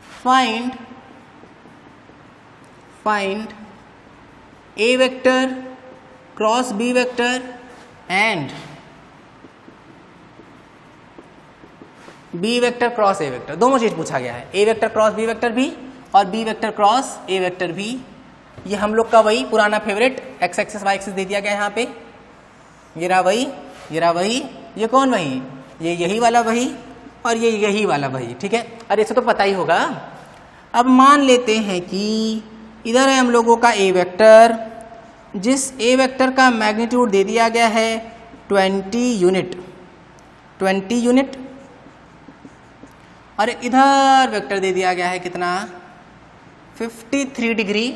find A vector cross B vector and B vector cross A vector. दोनों चीज पूछा गया है, A vector cross B vector भी और B vector cross A vector भी। ये हम लोग का वही पुराना favourite X axis Y axis दे दिया गया है यहाँ पे। ये रहा वही, ये रहा वही, ये कौन वही, ये यही वाला वही और ये यही वाला वही, ठीक है। अरे इसे तो पता ही होगा। अब मान लेते हैं कि इधर है हम लोगों का ए वेक्टर, जिस ए वेक्टर का मैग्नीट्यूड दे दिया गया है 20 यूनिट, और इधर वेक्टर दे दिया गया है कितना 53 डिग्री,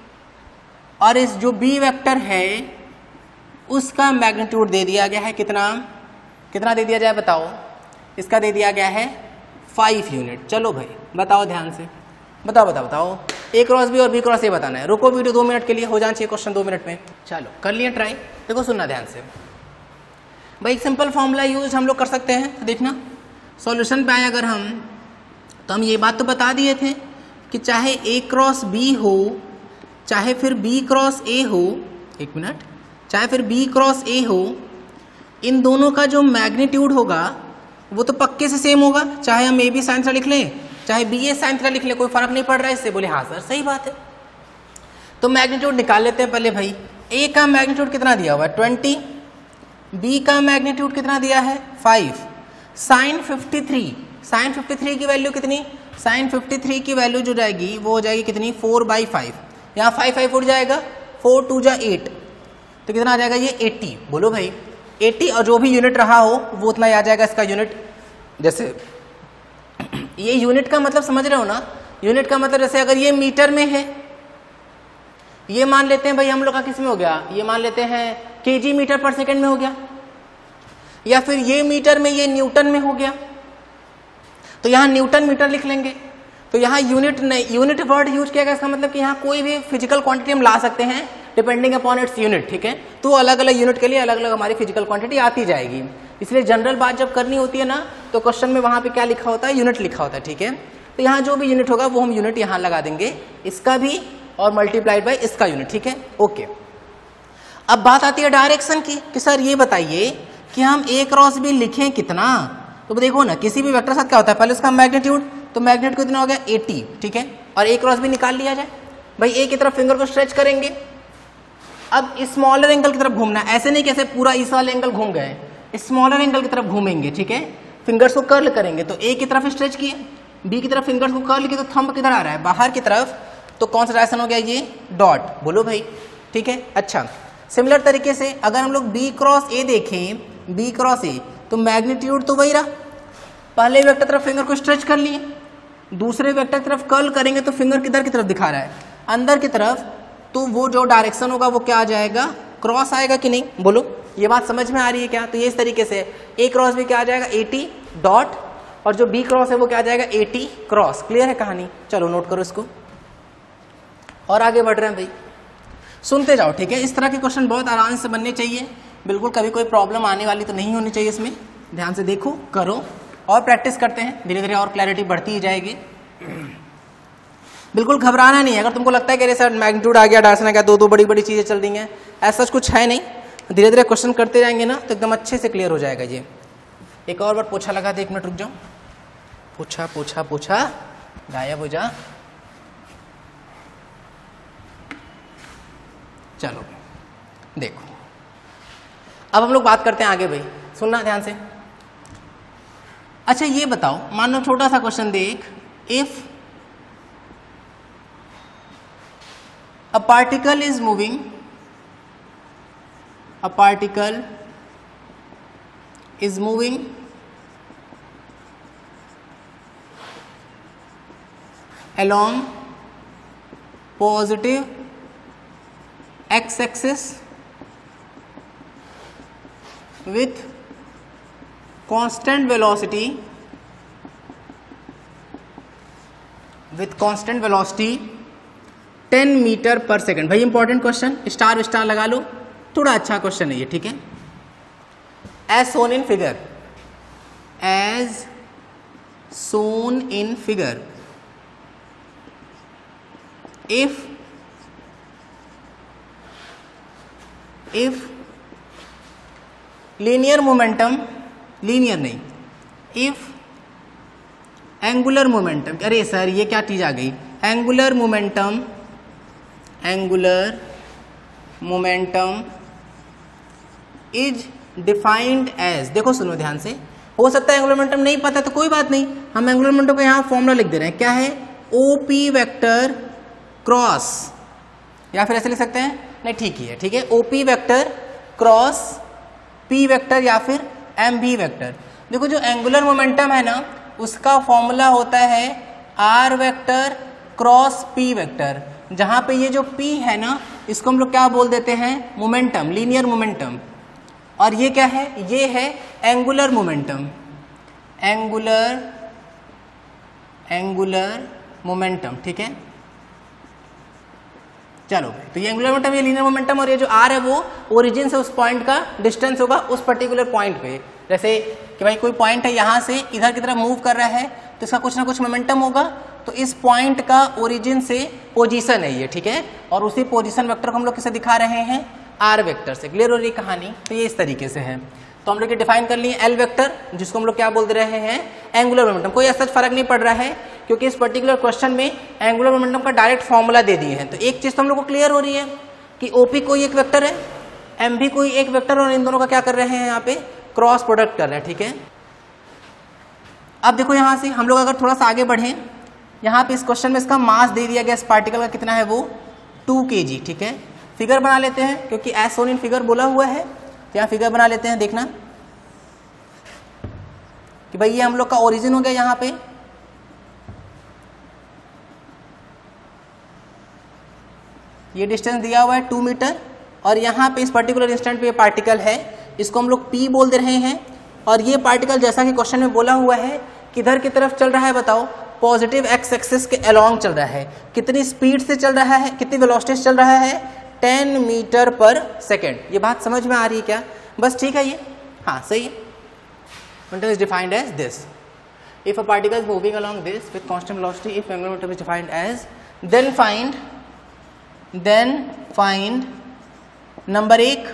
और इस जो बी वेक्टर है उसका मैग्नीट्यूड दे दिया गया है कितना दे दिया जाए बताओ? इसका दे दिया गया है 5 यूनिट। चलो भाई बताओ ध्यान से, बताओ ए क्रॉस बी और बी क्रॉस ए बताना है। रुको वीडियो 2 मिनट के लिए, हो जाना चाहिए क्वेश्चन 2 मिनट में। चलो कर लिए ट्राई। देखो सुनना ध्यान से भाई, एक सिंपल फॉर्मूला यूज हम लोग कर सकते हैं। देखना सॉल्यूशन पे आए अगर हम, तो हम ये बात तो बता दिए थे कि चाहे ए क्रॉस बी हो चाहे फिर बी क्रॉस ए हो, एक मिनट, चाहे फिर बी क्रॉस ए हो, इन दोनों का जो मैग्नीट्यूड होगा वो तो पक्के से सेम होगा। चाहे हम ए बी साइन थीटा लिख लें चाहे बी ए साइन थीटा लिख लें, कोई फर्क नहीं पड़ रहा है इससे। बोले हाँ सर सही बात है। तो मैग्नीट्यूड निकाल लेते हैं पहले भाई। ए का मैग्नीट्यूड कितना दिया हुआ है 20, बी का मैग्नीट्यूड कितना दिया है 5, साइन 53 की वैल्यू कितनी, साइन 53 की वैल्यू जो जाएगी वो हो जाएगी कितनी 4/5। यहाँ 5 उड़ जाएगा, 4 2 जा 8, तो कितना आ जाएगा ये 80। बोलो भाई 80, और जो भी यूनिट रहा हो वो उतना आ जाएगा इसका यूनिट। जैसे ये यूनिट का मतलब समझ रहे हो ना, यूनिट का मतलब जैसे अगर ये मीटर में है, ये मान लेते हैं भाई हम लोग का किस में हो गया, ये मान लेते हैं केजी मीटर पर सेकंड में हो गया, या फिर ये मीटर में ये न्यूटन में हो गया, तो यहाँ न्यूटन मीटर लिख लेंगे। तो यहाँ यूनिट वर्ड यूज किया गया, इसका मतलब कि यहाँ कोई भी फिजिकल क्वांटिटी हम ला सकते हैं डिपेंडिंग अपॉन इट्स यूनिट, ठीक है। तो अलग अलग यूनिट के लिए अलग अलग हमारी फिजिकल क्वांटिटी आती जाएगी। इसलिए जनरल बात जब करनी होती है ना तो क्वेश्चन में वहां पे क्या लिखा होता है, यूनिट लिखा होता है, ठीक है। तो यहाँ जो भी यूनिट होगा वो हम यूनिट यहाँ लगा देंगे, इसका भी और मल्टीप्लाइड बाय इसका यूनिट, ठीक है, ओके। अब बात आती है डायरेक्शन की कि सर ये बताइए कि हम ए क्रॉस बी लिखें कितना। तो देखो ना किसी भी वेक्टर साथ क्या होता है, पहले उसका मैग्नीट्यूड, तो मैग्नीट्यूड कितना हो गया 80, ठीक है, और ए क्रॉस बी निकाल लिया जाए। भाई ए की तरफ फिंगर को स्ट्रेच करेंगे, अब स्मॉलर एंगल की तरफ घूमना, ऐसे नहीं कैसे पूरा इस वाले एंगल घूम गए, स्मॉलर एंगल की तरफ घूमेंगे, ठीक है। फिंगर्स को कर्ल करेंगे, तो ए की तरफ स्ट्रेच किए, बी की तरफ फिंगर्स को कर्ल किए, तो थंब किधर आ रहा है बाहर की तरफ, तो कौन सा डायरेक्शन हो गया ये डॉट। बोलो भाई ठीक है। अच्छा सिमिलर तरीके से अगर हम लोग बी क्रॉस ए देखें, बी क्रॉस ए, तो मैग्नीट्यूड तो वही रहा, पहले वेक्टर तरफ फिंगर को स्ट्रेच कर लिए, दूसरे वेक्टर तरफ कर्ल करेंगे तो फिंगर किधर की तरफ दिखा रहा है, अंदर की तरफ, तो वो जो डायरेक्शन होगा वो क्या आ जाएगा, क्रॉस आएगा कि नहीं। बोलो ये बात समझ में आ रही है क्या? तो ये इस तरीके से ए क्रॉस भी क्या आ जाएगा 80 डॉट, और जो बी क्रॉस है वो क्या आ जाएगा 80 क्रॉस। क्लियर है कहानी? चलो नोट करो इसको और आगे बढ़ रहे हैं भाई, सुनते जाओ, ठीक है। इस तरह के क्वेश्चन बहुत आराम से बनने चाहिए, बिल्कुल कभी कोई प्रॉब्लम आने वाली तो नहीं होनी चाहिए इसमें। ध्यान से देखो, करो और प्रैक्टिस करते हैं, धीरे धीरे और क्लैरिटी बढ़ती ही जाएगी। बिल्कुल घबराना नहीं है। अगर तुमको लगता है कि अरे सर मैग्नीट्यूड आ गया, डायरेक्शन आ गया, दो बड़ी बड़ी चीज़ें चल रही हैं, ऐसा कुछ है नहीं। धीरे धीरे क्वेश्चन करते जाएंगे ना तो एकदम अच्छे से क्लियर हो जाएगा ये। एक और बार पोछा लगा दे, 1 मिनट रुक जाओ। पोछा पोछा पोछा, गायब हो जा। चलो देखो, अब हम लोग बात करते हैं आगे भाई, सुनना ध्यान से। अच्छा ये बताओ, मान लो छोटा सा क्वेश्चन देख, if a particle is moving, a particle is moving along positive x-axis with constant velocity, with constant velocity 10 metre per second. भाई इंपॉर्टेंट क्वेश्चन, स्टार स्टार लगा लो, थोड़ा अच्छा क्वेश्चन है ये, ठीक है। As shown in figure, as shown in figure, if linear momentum, linear नहीं, इफ एंगुलर मोमेंटम, अरे सर ये क्या चीज आ गई, angular momentum, angular momentum is defined as, देखो सुनो ध्यान से, हो सकता है एंगुलर मोमेंटम नहीं पता तो कोई बात नहीं, हम एंगुलर मोमेंटम को यहाँ फॉर्मूला लिख दे रहे हैं, क्या है, ओपी वेक्टर क्रॉस, या फिर ऐसे लिख सकते हैं, नहीं ठीक ही है, ठीक है, OP vector cross P vector या फिर एम भी वेक्टर। देखो जो एंगुलर मोमेंटम है ना उसका फॉर्मूला होता है R vector cross P vector, जहां पे ये जो P है ना इसको हम लोग क्या बोल देते हैं, मोमेंटम, लीनियर मोमेंटम, और ये क्या है, ये है एंगुलर मोमेंटम, एंगुलर मोमेंटम, ठीक है। चलो तो ये एंगुलर मोमेंटम, ये लीनियर मोमेंटम, और ये जो R है वो ओरिजिन से उस पॉइंट का डिस्टेंस होगा उस पर्टिकुलर पॉइंट पे। जैसे कि भाई कोई पॉइंट है यहाँ से इधर की तरफ मूव कर रहा है तो इसका कुछ ना कुछ मोमेंटम होगा, तो इस पॉइंट का ओरिजिन से पोजीशन है ये, ठीक है, और उसी पोजीशन वेक्टर को हम लोग किसे दिखा रहे हैं, आर वेक्टर से। क्लियर हो रही कहानी, तो ये इस तरीके से है। तो हम लोग ये डिफाइन कर लिए एल वेक्टर, जिसको हम लोग क्या बोल रहे हैं, एंगुलर मोमेंटम। कोई ऐसा फर्क नहीं पड़ रहा है क्योंकि इस पर्टिकुलर क्वेश्चन में एंगुलर मोमेंटम का डायरेक्ट फॉर्मूला दे दिए हैं। तो एक चीज तो हम लोग को क्लियर हो रही है कि ओपी कोई एक वेक्टर है, एम भी कोई एक वेक्टर, और इन दोनों का क्या कर रहे हैं, यहाँ पे क्रॉस प्रोडक्ट कर रहे हैं, ठीक है। अब देखो यहाँ से हम लोग अगर थोड़ा सा आगे बढ़े, यहाँ पे इस क्वेश्चन में इसका मास दे दिया गया इस पार्टिकल का, कितना है वो 2 kg, ठीक है। फिगर बना लेते हैं क्योंकि एज सोन इन फिगर बोला हुआ है, तो यहाँ फिगर बना लेते हैं। देखना कि भाई ये हम लोग का ओरिजिन हो गया, यहाँ पे ये डिस्टेंस दिया हुआ है 2 मीटर, और यहाँ पे इस पर्टिकुलर इंस्टेंट पे ये पार्टिकल है, इसको हम लोग P बोल दे रहे हैं। और ये पार्टिकल जैसा कि क्वेश्चन में बोला हुआ है किधर की तरफ चल रहा है, बताओ, पॉजिटिव एक्स एक्सिस के अलोंग चल रहा है। कितनी स्पीड से चल रहा है, कितनी वेलोसिटी से चल रहा है, 10 मीटर पर सेकेंड। ये बात समझ में आ रही है क्या, बस ठीक है ये, हाँ सही है। Momentum is defined as this, if a particle is moving along this with constant velocity, if angular momentum is defined as, then find number 1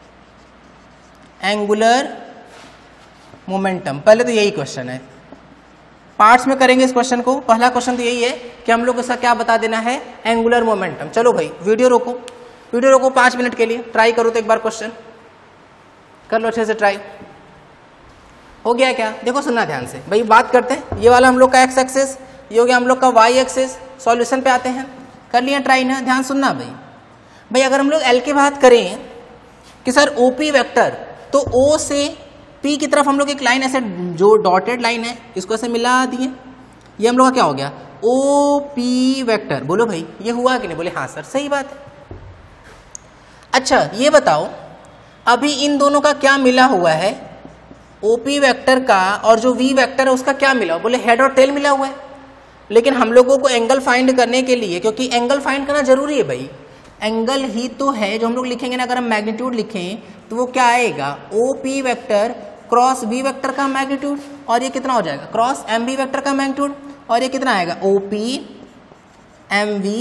angular momentum. पहले तो यही क्वेश्चन है, पार्ट्स में करेंगे इस क्वेश्चन को। पहला क्वेश्चन तो यही है कि हम लोग इसका क्या बता देना है, एंगुलर मोमेंटम। चलो भाई वीडियो रोको 5 मिनट के लिए, ट्राई करो तो एक बार क्वेश्चन कर लो अच्छे से, ट्राई हो गया क्या, देखो सुनना ध्यान से भाई, बात करते हैं। ये वाला हम लोग का एक्स एक्सिस, ये हो गया हम लोग का वाई एक्सिस। सॉल्यूशन पे आते हैं, कर लिया ट्राई ना, ध्यान सुनना भाई। अगर हम लोग एल की बात करें कि सर ओपी वेक्टर, तो ओ से पी की तरफ हम लोग एक लाइन ऐसे, जो डॉटेड लाइन है इसको ऐसे मिला दिए, ये हम लोग का क्या हो गया, ओ पी वेक्टर। बोलो भाई ये हुआ कि नहीं, बोले हाँ सर सही बात है। अच्छा ये बताओ, अभी इन दोनों का क्या मिला हुआ है, ओपी वेक्टर का और जो वी वेक्टर है उसका क्या मिला, बोले हेड और टेल मिला हुआ है। लेकिन हम लोगों को एंगल फाइंड करने के लिए, क्योंकि एंगल फाइंड करना जरूरी है भाई, एंगल ही तो है जो हम लोग लिखेंगे ना, अगर हम मैग्नीट्यूड लिखें तो वो क्या आएगा, O P vector cross B vector का मैग्नीट्यूड, और ये कितना हो जाएगा, क्रॉस एम बी वेक्टर का मैग्नीट्यूड, और ये कितना आएगा, O P mv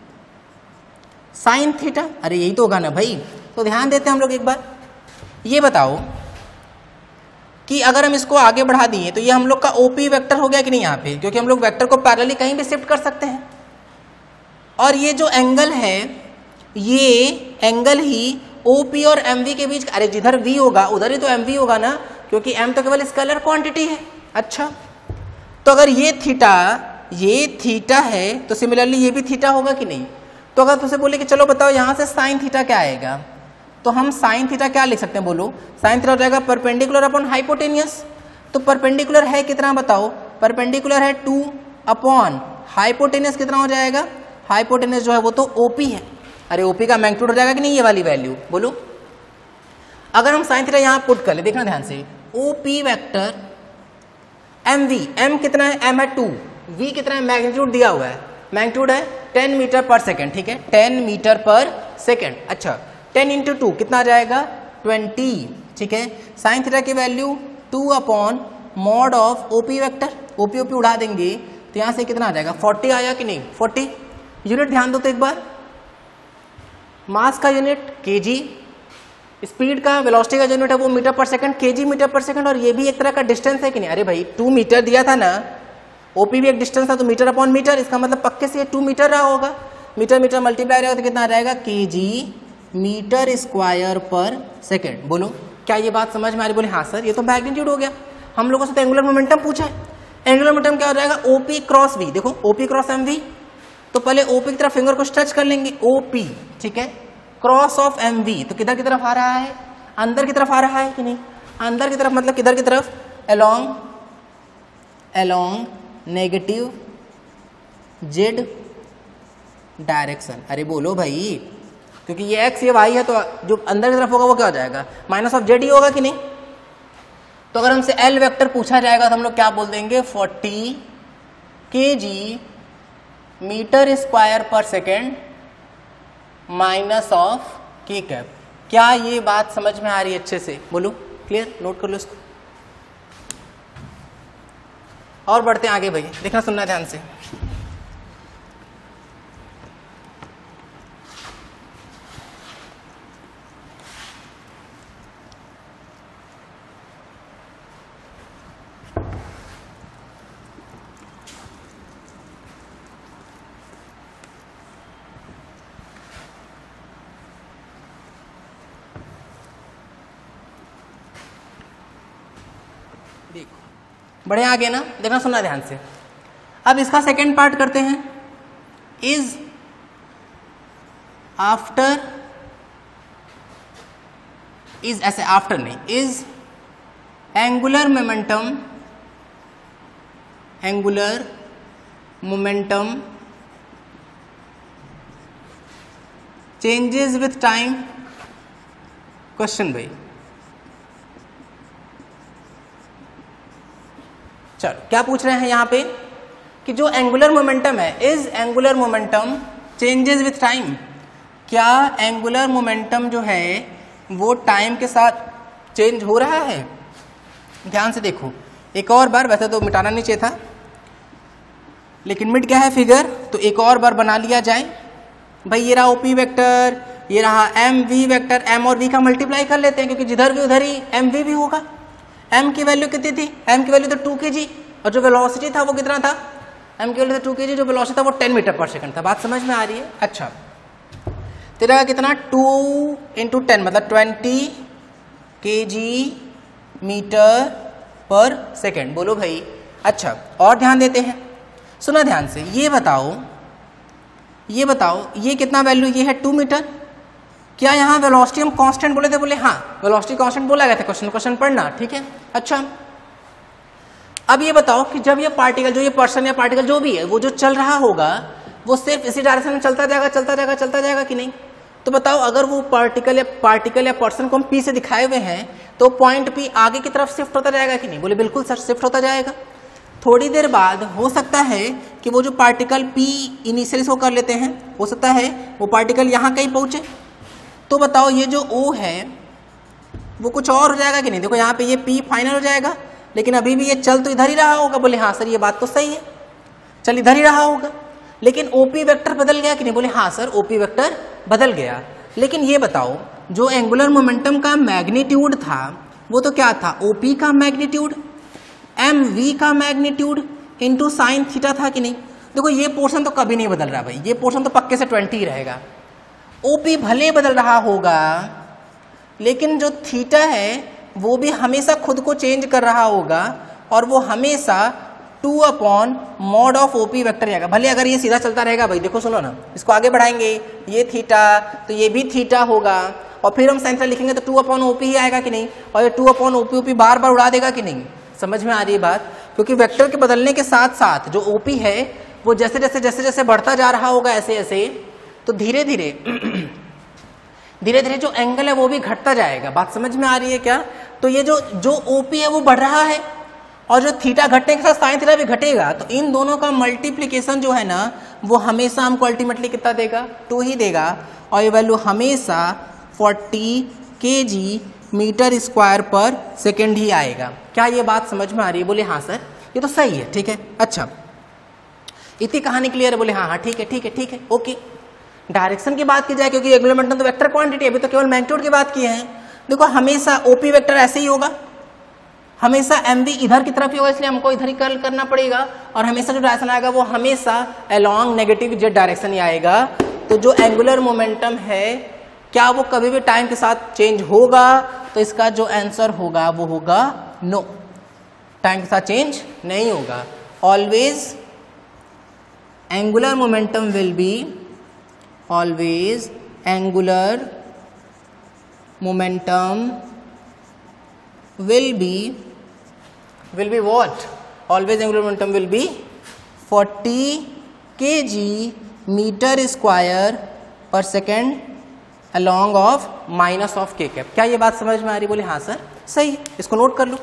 sine theta. अरे यही तो होगा ना भाई। तो ध्यान देते हैं हम लोग एक बार, ये बताओ कि अगर हम इसको आगे बढ़ा दिए तो ये हम लोग का OP वेक्टर हो गया कि नहीं यहाँ पे, क्योंकि हम लोग वेक्टर को पैरेलली कहीं भी शिफ्ट कर सकते हैं। और ये जो एंगल है, ये एंगल ही OP और MV के बीच, अरे जिधर V होगा उधर ही तो MV होगा ना, क्योंकि M तो केवल स्केलर क्वांटिटी है। अच्छा, तो अगर ये थीटा है तो सिमिलरली ये भी थीटा होगा कि नहीं। तो अगर तुझसे बोले कि चलो बताओ यहाँ से साइन थीटा क्या आएगा, तो हम साइन थीटा क्या लिख सकते हैं, बोलो। साइन थीटा हो जाएगा परपेंडिकुलर अपॉन हाइपोटेनियस। तो परपेंडिकुलर है कितना बताओ, परपेंडिकुलर है 2 अपॉन हाइपोटेनियस कितना हो जाएगा, हाइपोटेनियस जो है वो तो OP है। अरे OP का मैग्नीट्यूड हो जाएगा कि नहीं, ये वाली वैल्यू, बोलो। अगर हम साइन थीटा यहाँ पुट कर ले, देखना ध्यान से, OP वेक्टर MV, M कितना है, M है 2, V कितना है, मैग्नीट्यूड दिया हुआ है, मैग्नीट्यूड है 10 मीटर पर सेकेंड, ठीक है, 10 मीटर पर सेकेंड। अच्छा, 10 इंटू 2 कितना आ जाएगा, 20, ठीक है। साइन थीटा की value 2 upon mod of OP vector, OP उड़ा देंगे तो यहाँ से कितना आ जाएगा, 40 आया कि नहीं, 40। यूनिट ध्यान दो तो एक बार, मास का यूनिट kg, स्पीड का, वेलोसिटी का यूनिट है वो metre per second, kg metre per second, और ये भी एक तरह का डिस्टेंस है कि नहीं। अरे भाई 2 मीटर दिया था ना, OP भी एक डिस्टेंस था, तो मीटर अपॉन मीटर, इसका मतलब पक्के से ये 2 मीटर रहा होगा। मीटर मीटर मल्टीप्लाई रहेगा तो कितना आ जाएगा, kg metre square per second. बोलो क्या ये बात समझ में आ रही, बोले हाँ सर ये तो मैग्नीट्यूड हो गया। हम लोगों से तो एंगुलर मोमेंटम पूछा है, एंगुलर मोमेंटम क्या हो जाएगा, OP क्रॉस V। देखो OP क्रॉस MV, तो पहले OP की तरफ फिंगर को स्ट्रेच कर लेंगे, OP, ठीक है, क्रॉस ऑफ MV, तो किधर की तरफ आ रहा है, अंदर की तरफ आ रहा है कि नहीं, अंदर की तरफ मतलब किधर की तरफ, अलोंग नेगेटिव Z डायरेक्शन। अरे बोलो भाई, क्योंकि ये X ये Y है, तो जो अंदर की तरफ होगा वो क्या हो जाएगा, माइनस ऑफ Z ही होगा कि नहीं। तो अगर हमसे L वेक्टर पूछा जाएगा तो हम लोग क्या बोल देंगे, 40 kg metre square per second minus of k cap. क्या ये बात समझ में आ रही है अच्छे से, बोलो, क्लियर, नोट कर लो इसको। और बढ़ते हैं आगे भाई, देखना सुनना ध्यान से। बढ़े आगे ना, देखना सुनना ध्यान से। अब इसका सेकेंड पार्ट करते हैं, इज आफ्टर, इज ऐसे आफ्टर नहीं, is angular momentum changes with time, question भाई। चलो क्या पूछ रहे हैं यहाँ पे कि जो एंगुलर मोमेंटम है, is angular momentum changes with time, क्या एंगुलर मोमेंटम जो है वो टाइम के साथ चेंज हो रहा है। ध्यान से देखो एक और बार, वैसे तो मिटाना नहीं चाहिए था लेकिन मिट गया है फिगर, तो एक और बार बना लिया जाए भाई। ये रहा OP वेक्टर, ये रहा MV वेक्टर, M और V का मल्टीप्लाई कर लेते हैं, क्योंकि जिधर भी उधर ही MV भी होगा। M की वैल्यू कितनी थी, M की वैल्यू तो 2 kg, और जो वेलोसिटी था वो कितना था, M की वैल्यू तो 2 kg, जो वेलोसिटी था वो 10 मीटर पर सेकंड था। बात समझ में आ रही है। अच्छा, तेरा कितना, 2 इंटू 10 मतलब 20 kg मीटर पर सेकंड, बोलो भाई। अच्छा, और ध्यान देते हैं, सुना ध्यान से, ये बताओ ये कितना वैल्यू, ये है 2 मीटर। क्या यहाँ वेलोसिटी हम कांस्टेंट बोले थे, बोले हाँ वेलोसिटी कांस्टेंट बोला गया था, क्वेश्चन पढ़ना, ठीक है। अच्छा, अब ये बताओ कि जब ये पार्टिकल, जो ये पर्सन या पार्टिकल जो भी है, वो जो चल रहा होगा वो सिर्फ इसी डायरेक्शन में चलता जाएगा कि नहीं। तो बताओ अगर वो पार्टिकल या पर्सन को हम P से दिखाए हुए हैं तो पॉइंट P आगे की तरफ शिफ्ट होता जाएगा कि नहीं, बोले बिल्कुल सर शिफ्ट होता जाएगा। थोड़ी देर बाद हो सकता है कि वो जो पार्टिकल P इनिशियली शो कर लेते हैं, हो सकता है वो पार्टिकल यहाँ कहीं पहुंचे, तो बताओ ये जो O है वो कुछ और हो जाएगा कि नहीं। देखो यहाँ पे ये P फाइनल हो जाएगा, लेकिन अभी भी ये चल तो इधर ही रहा होगा, बोले हाँ सर ये बात तो सही है, चल इधर ही रहा होगा। लेकिन ओपी वेक्टर बदल गया कि नहीं? बोले हाँ सर ओपी वेक्टर बदल गया। लेकिन ये बताओ जो एंगुलर मोमेंटम का मैग्नीट्यूड था वो तो क्या था? ओपी का मैग्नीट्यूड एम वी का मैग्नीट्यूड इंटू साइन थीटा था कि नहीं? देखो ये पोर्शन तो कभी नहीं बदल रहा भाई, ये पोर्शन तो पक्के से 20 ही रहेगा। ओपी भले बदल रहा होगा लेकिन जो थीटा है वो भी हमेशा खुद को चेंज कर रहा होगा और वो हमेशा 2/mod ऑफ ओपी वेक्टर आएगा। भले अगर ये सीधा चलता रहेगा भाई, देखो सुनो ना, इसको आगे बढ़ाएंगे, ये थीटा तो ये भी थीटा होगा और फिर हम साइन थीटा लिखेंगे तो 2/OP ही आएगा कि नहीं? और ये 2/OP बार बार उड़ा देगा कि नहीं? समझ में आ रही है बात? क्योंकि वेक्टर के बदलने के साथ साथ जो ओपी है वो जैसे जैसे बढ़ता जा रहा होगा ऐसे ऐसे, तो धीरे धीरे जो एंगल है वो भी घटता जाएगा। बात समझ में आ रही है क्या? तो ये जो ओपी है वो बढ़ रहा है और जो थीटा घटने के साथ साइन थीटा भी घटेगा, तो इन दोनों का मल्टीप्लिकेशन जो है ना वो हमेशा हमको अल्टीमेटली कितना देगा? 2 ही देगा और ये वैल्यू हमेशा 40 kg metre square per second ही आएगा। क्या ये बात समझ में आ रही है? बोले हाँ सर ये तो सही है, ठीक है। अच्छा इतनी कहानी क्लियर है? बोले हाँ ठीक है ओके। डायरेक्शन की बात की जाए, क्योंकि एंगुलर मोमेंटम तो वेक्टर क्वांटिटी, अभी तो केवल मैग्नीट्यूड की बात की है। देखो हमेशा ओपी वेक्टर ऐसे ही होगा, हमेशा एमवी इधर की तरफ ही होगा, इसलिए हमको इधर ही कर्ल करना पड़ेगा और हमेशा जो डायरेक्शन आएगा वो हमेशा अलोंग नेगेटिव जेड डायरेक्शन ही आएगा। तो जो एंगुलर मोमेंटम है क्या वो कभी भी टाइम के साथ चेंज होगा? तो इसका जो आंसर होगा वो होगा नो, टाइम के साथ चेंज नहीं होगा। Always angular momentum will be, always angular momentum will be what? Always angular momentum will be 40 kg meter square per second along of minus of k cap। क्या ये बात समझ में आ रही? बोले हाँ सर सही है, इसको नोट कर लो।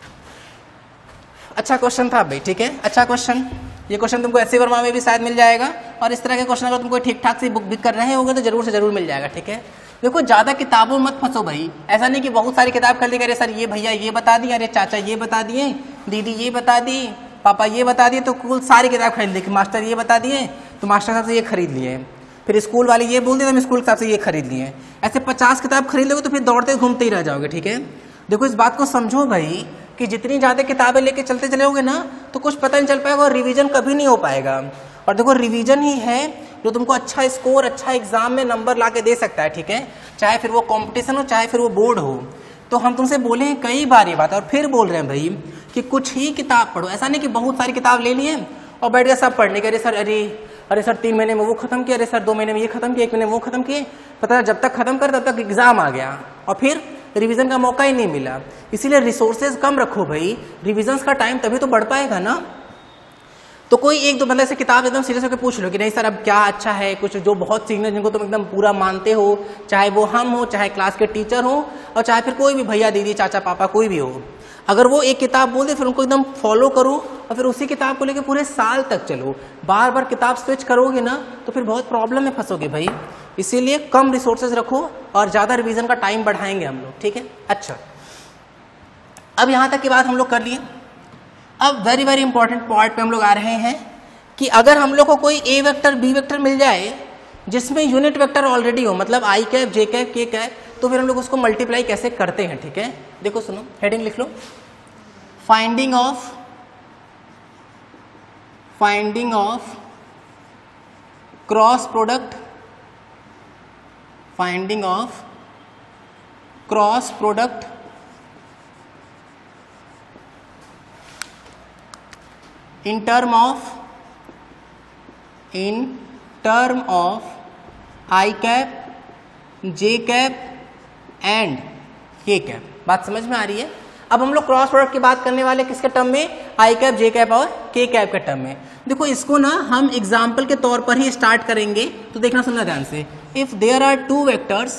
अच्छा क्वेश्चन था भाई, ठीक है, अच्छा क्वेश्चन। ये क्वेश्चन तुमको एससी वर्मा में भी शायद मिल जाएगा और इस तरह के क्वेश्चन अगर तुमको ठीक ठाक से बुक भी कर रहे होंगे तो जरूर से जरूर मिल जाएगा, ठीक है। देखो ज्यादा किताबों मत फंसो भाई, ऐसा नहीं कि बहुत सारी किताब खरीदी, अरे सर ये भैया ये बता दिए, अरे चाचा ये बता दिए, दीदी ये बता दी, पापा ये बता दिए, तो कुल सारी किताब खरीद ली। मास्टर ये बता दिए तो मास्टर साहब से ये खरीद लिए, फिर स्कूल वाले ये बोल दिए तो हम स्कूल साहब से ये खरीद लिए। ऐसे 50 किताब खरीद लोगे तो फिर दौड़ते घूमते ही रह जाओगे, ठीक है। देखो इस बात को समझो भाई कि जितनी ज़्यादा किताबें लेके चलते चलोगे ना तो कुछ पता नहीं चल पाएगा और रिवीजन कभी नहीं हो पाएगा। और देखो रिवीजन ही है जो तुमको अच्छा स्कोर, अच्छा एग्जाम में नंबर ला के दे सकता है, ठीक है, चाहे फिर वो कंपटीशन हो चाहे फिर वो बोर्ड हो। तो हम तुमसे बोले हैं कई बार ये बात और फिर बोल रहे हैं भाई कि कुछ ही किताब पढ़ो, ऐसा नहीं कि बहुत सारी किताब ले लिए और बैठ गए सब पढ़ने के, अरे सर 3 महीने में वो खत्म किया, अरे सर 2 महीने में ये खत्म किया, 1 महीने में वो खत्म किए, पता है जब तक खत्म कर तब तक एग्जाम आ गया और फिर रिवीजन का मौका ही नहीं मिला। इसीलिए रिसोर्सेज कम रखो भाई, रिवीजन का टाइम तभी तो बढ़ पाएगा ना। तो कोई एक दो बंदे से किताब एकदम सीरियस होकर पूछ लो कि नहीं सर अब क्या अच्छा है, कुछ जो बहुत सीनियर जिनको तुम एकदम पूरा मानते हो, चाहे वो हम हो, चाहे क्लास के टीचर हो और चाहे फिर कोई भी भैया दीदी चाचा पापा कोई भी हो, अगर वो एक किताब बोल दे फिर उनको एकदम फॉलो करो और फिर उसी किताब को लेकर पूरे साल तक चलो। बार बार किताब स्विच करोगे ना तो फिर बहुत प्रॉब्लम में फंसोगे भाई। इसीलिए कम रिसोर्सेज रखो और ज्यादा रिवीजन का टाइम बढ़ाएंगे हम लोग, ठीक है। अच्छा अब यहां तक की बात हम लोग कर लिए। अब वेरी वेरी इंपॉर्टेंट पार्ट पे हम लोग आ रहे हैं कि अगर हम लोग को कोई ए वेक्टर बी वेक्टर मिल जाए जिसमें यूनिट वेक्टर ऑलरेडी हो, मतलब I cap J cap K cap, तो फिर हम लोग उसको मल्टीप्लाई कैसे करते हैं, ठीक है। देखो सुनो, हेडिंग लिख लो, finding of cross product, finding of cross product in term of I cap, J cap and K cap। बात समझ में आ रही है। अब हम लोग क्रॉस प्रोडक्ट की बात करने वाले किसके टर्म में, आई कैप जे कैप और के कैप के टर्म में। देखो इसको ना हम एग्जाम्पल के तौर पर ही स्टार्ट करेंगे, तो देखना सुनना ध्यान से। If there are two vectors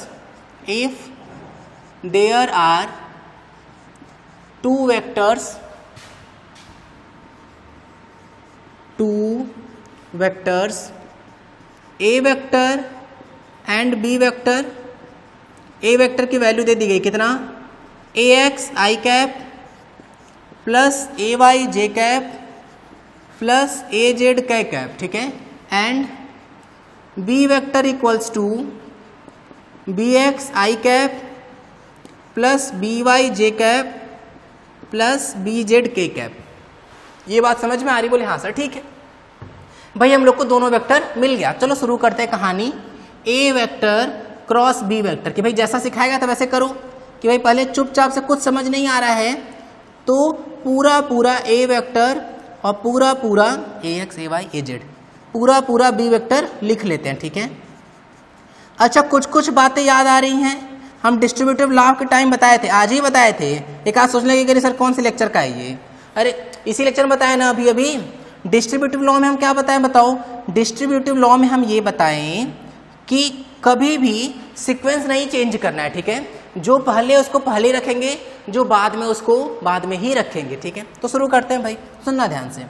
A vector and B vector, A vector की वैल्यू दे दी गई कितना, A X I cap plus A Y J cap plus A Z कै कैप, ठीक है, and B vector equals to B X I cap plus B Y J cap plus B Z K cap. ये बात समझ में आ रही? बोले हाँ सर ठीक है भाई, हम लोग को दोनों वेक्टर मिल गया। चलो शुरू करते हैं कहानी। A vector cross B vector कि भाई जैसा सिखाएगा तो वैसे करो, कि भाई पहले चुपचाप से कुछ समझ नहीं आ रहा है तो पूरा पूरा ए वेक्टर और पूरा पूरा A X A Y A Z पूरा पूरा बी वेक्टर लिख लेते हैं, ठीक है। अच्छा कुछ कुछ बातें याद आ रही हैं, हम डिस्ट्रीब्यूटिव लॉ के टाइम बताए थे, आज ही बताए थे। एक आज सोचने लगे कि सर कौन से लेक्चर का है ये, अरे इसी लेक्चर में बताया ना अभी अभी। डिस्ट्रीब्यूटिव लॉ में हम क्या बताएं बताओ? डिस्ट्रीब्यूटिव लॉ में हम ये बताएं कि कभी भी सीक्वेंस नहीं चेंज करना है, ठीक है। जो पहले उसको पहले रखेंगे, जो बाद में उसको बाद में ही रखेंगे, ठीक है। तो शुरू करते हैं भाई, सुनना ध्यान से।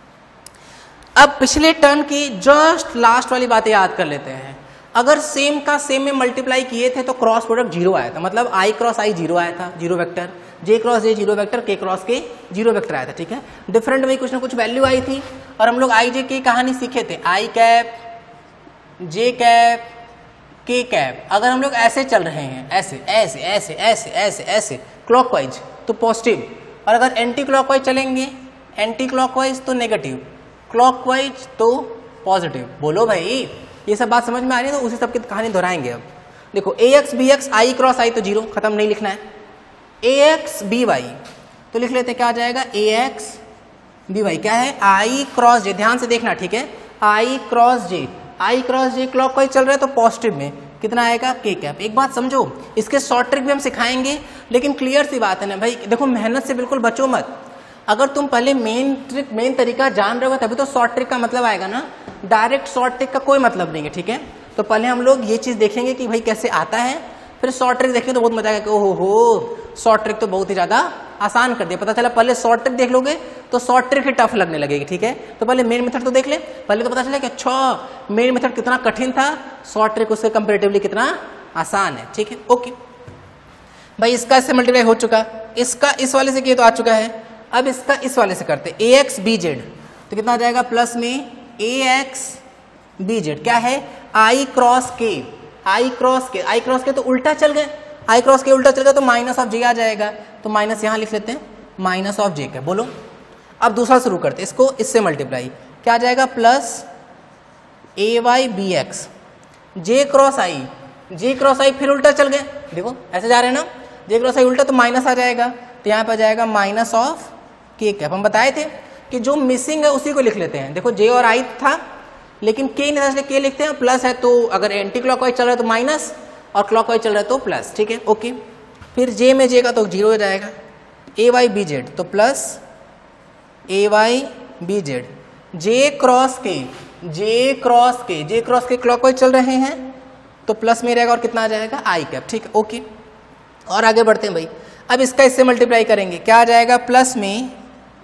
अब पिछले टर्म की जस्ट लास्ट वाली बातें याद कर लेते हैं। अगर सेम का सेम में मल्टीप्लाई किए थे तो क्रॉस प्रोडक्ट जीरो आया था, मतलब आई क्रॉस आई जीरो आया था, zero vector, J cross J zero vector, K cross K zero vector आया था, ठीक है। डिफरेंट में कुछ ना कुछ वैल्यू आई थी और हम लोग आई जे की कहानी सीखे थे, I cap J cap K cap. अगर हम लोग ऐसे चल रहे हैं, ऐसे ऐसे ऐसे ऐसे ऐसे ऐसे क्लॉकवाइज तो पॉजिटिव, और अगर एंटी क्लॉकवाइज चलेंगे, एंटी क्लॉकवाइज तो नेगेटिव, क्लॉकवाइज तो पॉजिटिव। बोलो भाई ये सब बात समझ में आ रही है? तो उसी सब की कहानी दोहराएंगे अब। देखो A X B X I cross I तो जीरो, खत्म, नहीं लिखना है। ए एक्स बी वाई तो लिख लेते, क्या आ जाएगा? ए एक्स बी वाई क्या है? आई क्रॉस जे, ध्यान से देखना, ठीक है। I cross J, I cross J clockwise चल रहा है तो पॉजिटिव में कितना आएगा? के कैप। एक बात समझो, इसके शॉर्ट ट्रिक भी हम सिखाएंगे, लेकिन क्लियर सी बात है ना भाई, देखो मेहनत से बिल्कुल बचो मत। अगर तुम पहले मेन ट्रिक मेन तरीका जान रहे हो तभी तो शॉर्ट ट्रिक का मतलब आएगा ना, डायरेक्ट शॉर्ट ट्रिक का कोई मतलब नहीं है, ठीक है। तो पहले हम लोग ये चीज देखेंगे कि भाई कैसे आता है, फिर शॉर्ट ट्रिक देखेंगे तो बहुत मजा आएगा कि ओहो हो शॉर्ट ट्रिक तो बहुत ही ज्यादा आसान कर दिया। पता चला पहले शॉर्ट ट्रिक देख लोगे तो शॉर्ट ट्रिक ही टफ लगने लगेगी, ठीक है। तो पहले मेन मेथड तो देख ले, पहले तो पता चला कि अच्छा मेन मेथड कितना कठिन था, शॉर्ट ट्रिक उससे कंपेरेटिवली कितना आसान है, ठीक है। ओके भाई, इसका इससे मल्टीप्लाई हो चुका, इसका इस वाले से किया तो आ चुका है। अब इसका इस वाले से करते, ए एक्स बी जेड तो कितना आ जाएगा? प्लस में ए एक्स बी जेड क्या है? आई क्रॉस के, आई क्रॉस के, आई क्रॉस के तो उल्टा चल गए, आई क्रॉस के उल्टा चल गया तो माइनस ऑफ जे आ जाएगा, तो माइनस यहां लिख लेते हैं, माइनस ऑफ जे का। बोलो अब दूसरा शुरू करते, इसको इससे मल्टीप्लाई, क्या आ जाएगा? Plus A Y B X, J cross I, J cross I फिर उल्टा चल गए, देखो ऐसे जा रहे हैं ना, जे क्रॉस आई उल्टा तो माइनस आ जाएगा, तो यहाँ पर जाएगा माइनस ऑफ के कैप। हम बताए थे कि जो मिसिंग है उसी को लिख लेते हैं। देखो जे और आई था लेकिन के नहीं था इसलिए के लिखते हैं, प्लस है तो अगर एंटी क्लॉकवाइज चल रहा है तो माइनस और क्लॉकवाइज चल रहा है तो प्लस, ठीक है। ओके, फिर जे में जे का तो जीरो हो जाएगा, ए वाई बी जेड तो plus A Y B Z, J cross K, J cross K, J cross के क्लॉकवाइज चल रहे हैं तो प्लस में रहेगा और कितना आ जाएगा? आई कैप, ठीक है। ओके, और आगे बढ़ते हैं भाई। अब इसका इससे मल्टीप्लाई करेंगे, क्या आ जाएगा? प्लस में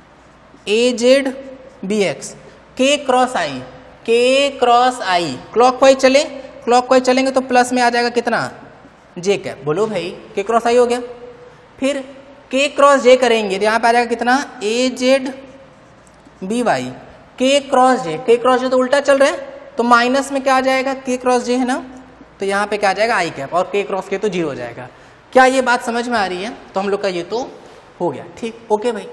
A Z B X, K cross I, K cross I clockwise चले, क्लॉकवाइज चलेंगे तो प्लस में आ जाएगा कितना? J cap. बोलो भाई के क्रॉस आई हो गया, फिर के क्रॉस जे करेंगे तो यहाँ पे आ जाएगा कितना? A Z B Y, K cross J, K cross जे तो उल्टा चल रहा है तो माइनस में क्या आ जाएगा? के क्रॉस जे है ना, तो यहाँ पे क्या आ जाएगा? आई कैप, और के क्रॉस के तो जीरो हो जाएगा। क्या ये बात समझ में आ रही है? तो हम लोग का ये तो हो गया, ठीक। ओके भाई,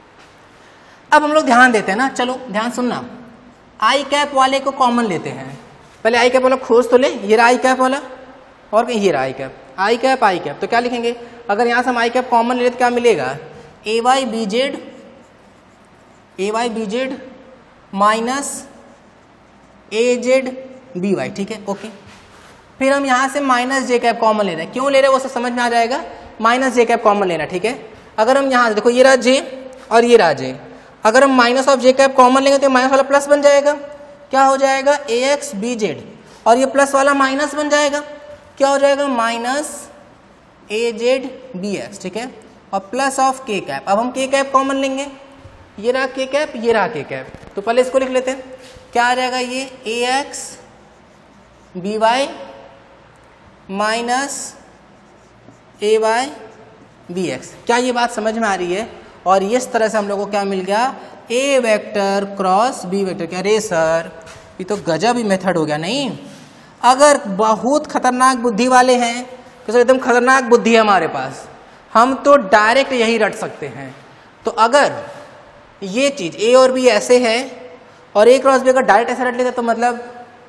अब हम लोग ध्यान देते हैं ना, चलो ध्यान सुनना। आई कैप वाले को कॉमन लेते हैं, पहले आई कैप वाला खोज तो ले, ये रहा आई कैप वाला और कहीं ये रहा I cap, I cap I cap, तो क्या लिखेंगे? अगर यहां से हम आई कैप कॉमन ले तो क्या मिलेगा? A Y B Z, A Y B Z minus A Z B Y, ठीक है। ओके, फिर हम यहां से माइनस जे कैप कॉमन ले रहे हैं, क्यों ले रहे हैं वो सब समझ में आ जाएगा। माइनस जे कैप कॉमन लेना, ठीक है। अगर हम यहां देखो ये रहा जे और ये रहा जे, अगर हम minus of J cap common लेंगे तो माइनस वाला प्लस बन जाएगा, क्या हो जाएगा? ए एक्स बी जेड, और ये प्लस वाला माइनस बन जाएगा, क्या हो जाएगा? Minus A Z B X, ठीक है, और प्लस ऑफ के कैप। अब हम के कैप कॉमन लेंगे, ये रहा के कैप, ये रहा के कैप, तो पहले इसको लिख लेते हैं, क्या आ जाएगा? ये A X B Y minus A Y B X. क्या ये बात समझ में आ रही है? और इस तरह से हम लोग को क्या मिल गया? A vector cross B vector. क्या रे सर ये तो गजब ही मेथड हो गया। नहीं, अगर बहुत खतरनाक बुद्धि वाले हैं, तो एकदम खतरनाक बुद्धि है हमारे पास, हम तो डायरेक्ट यही रट सकते हैं। तो अगर ये चीज ए और बी ऐसे है और ए क्रॉस बी अगर डायरेक्ट ऐसे रट लेते तो मतलब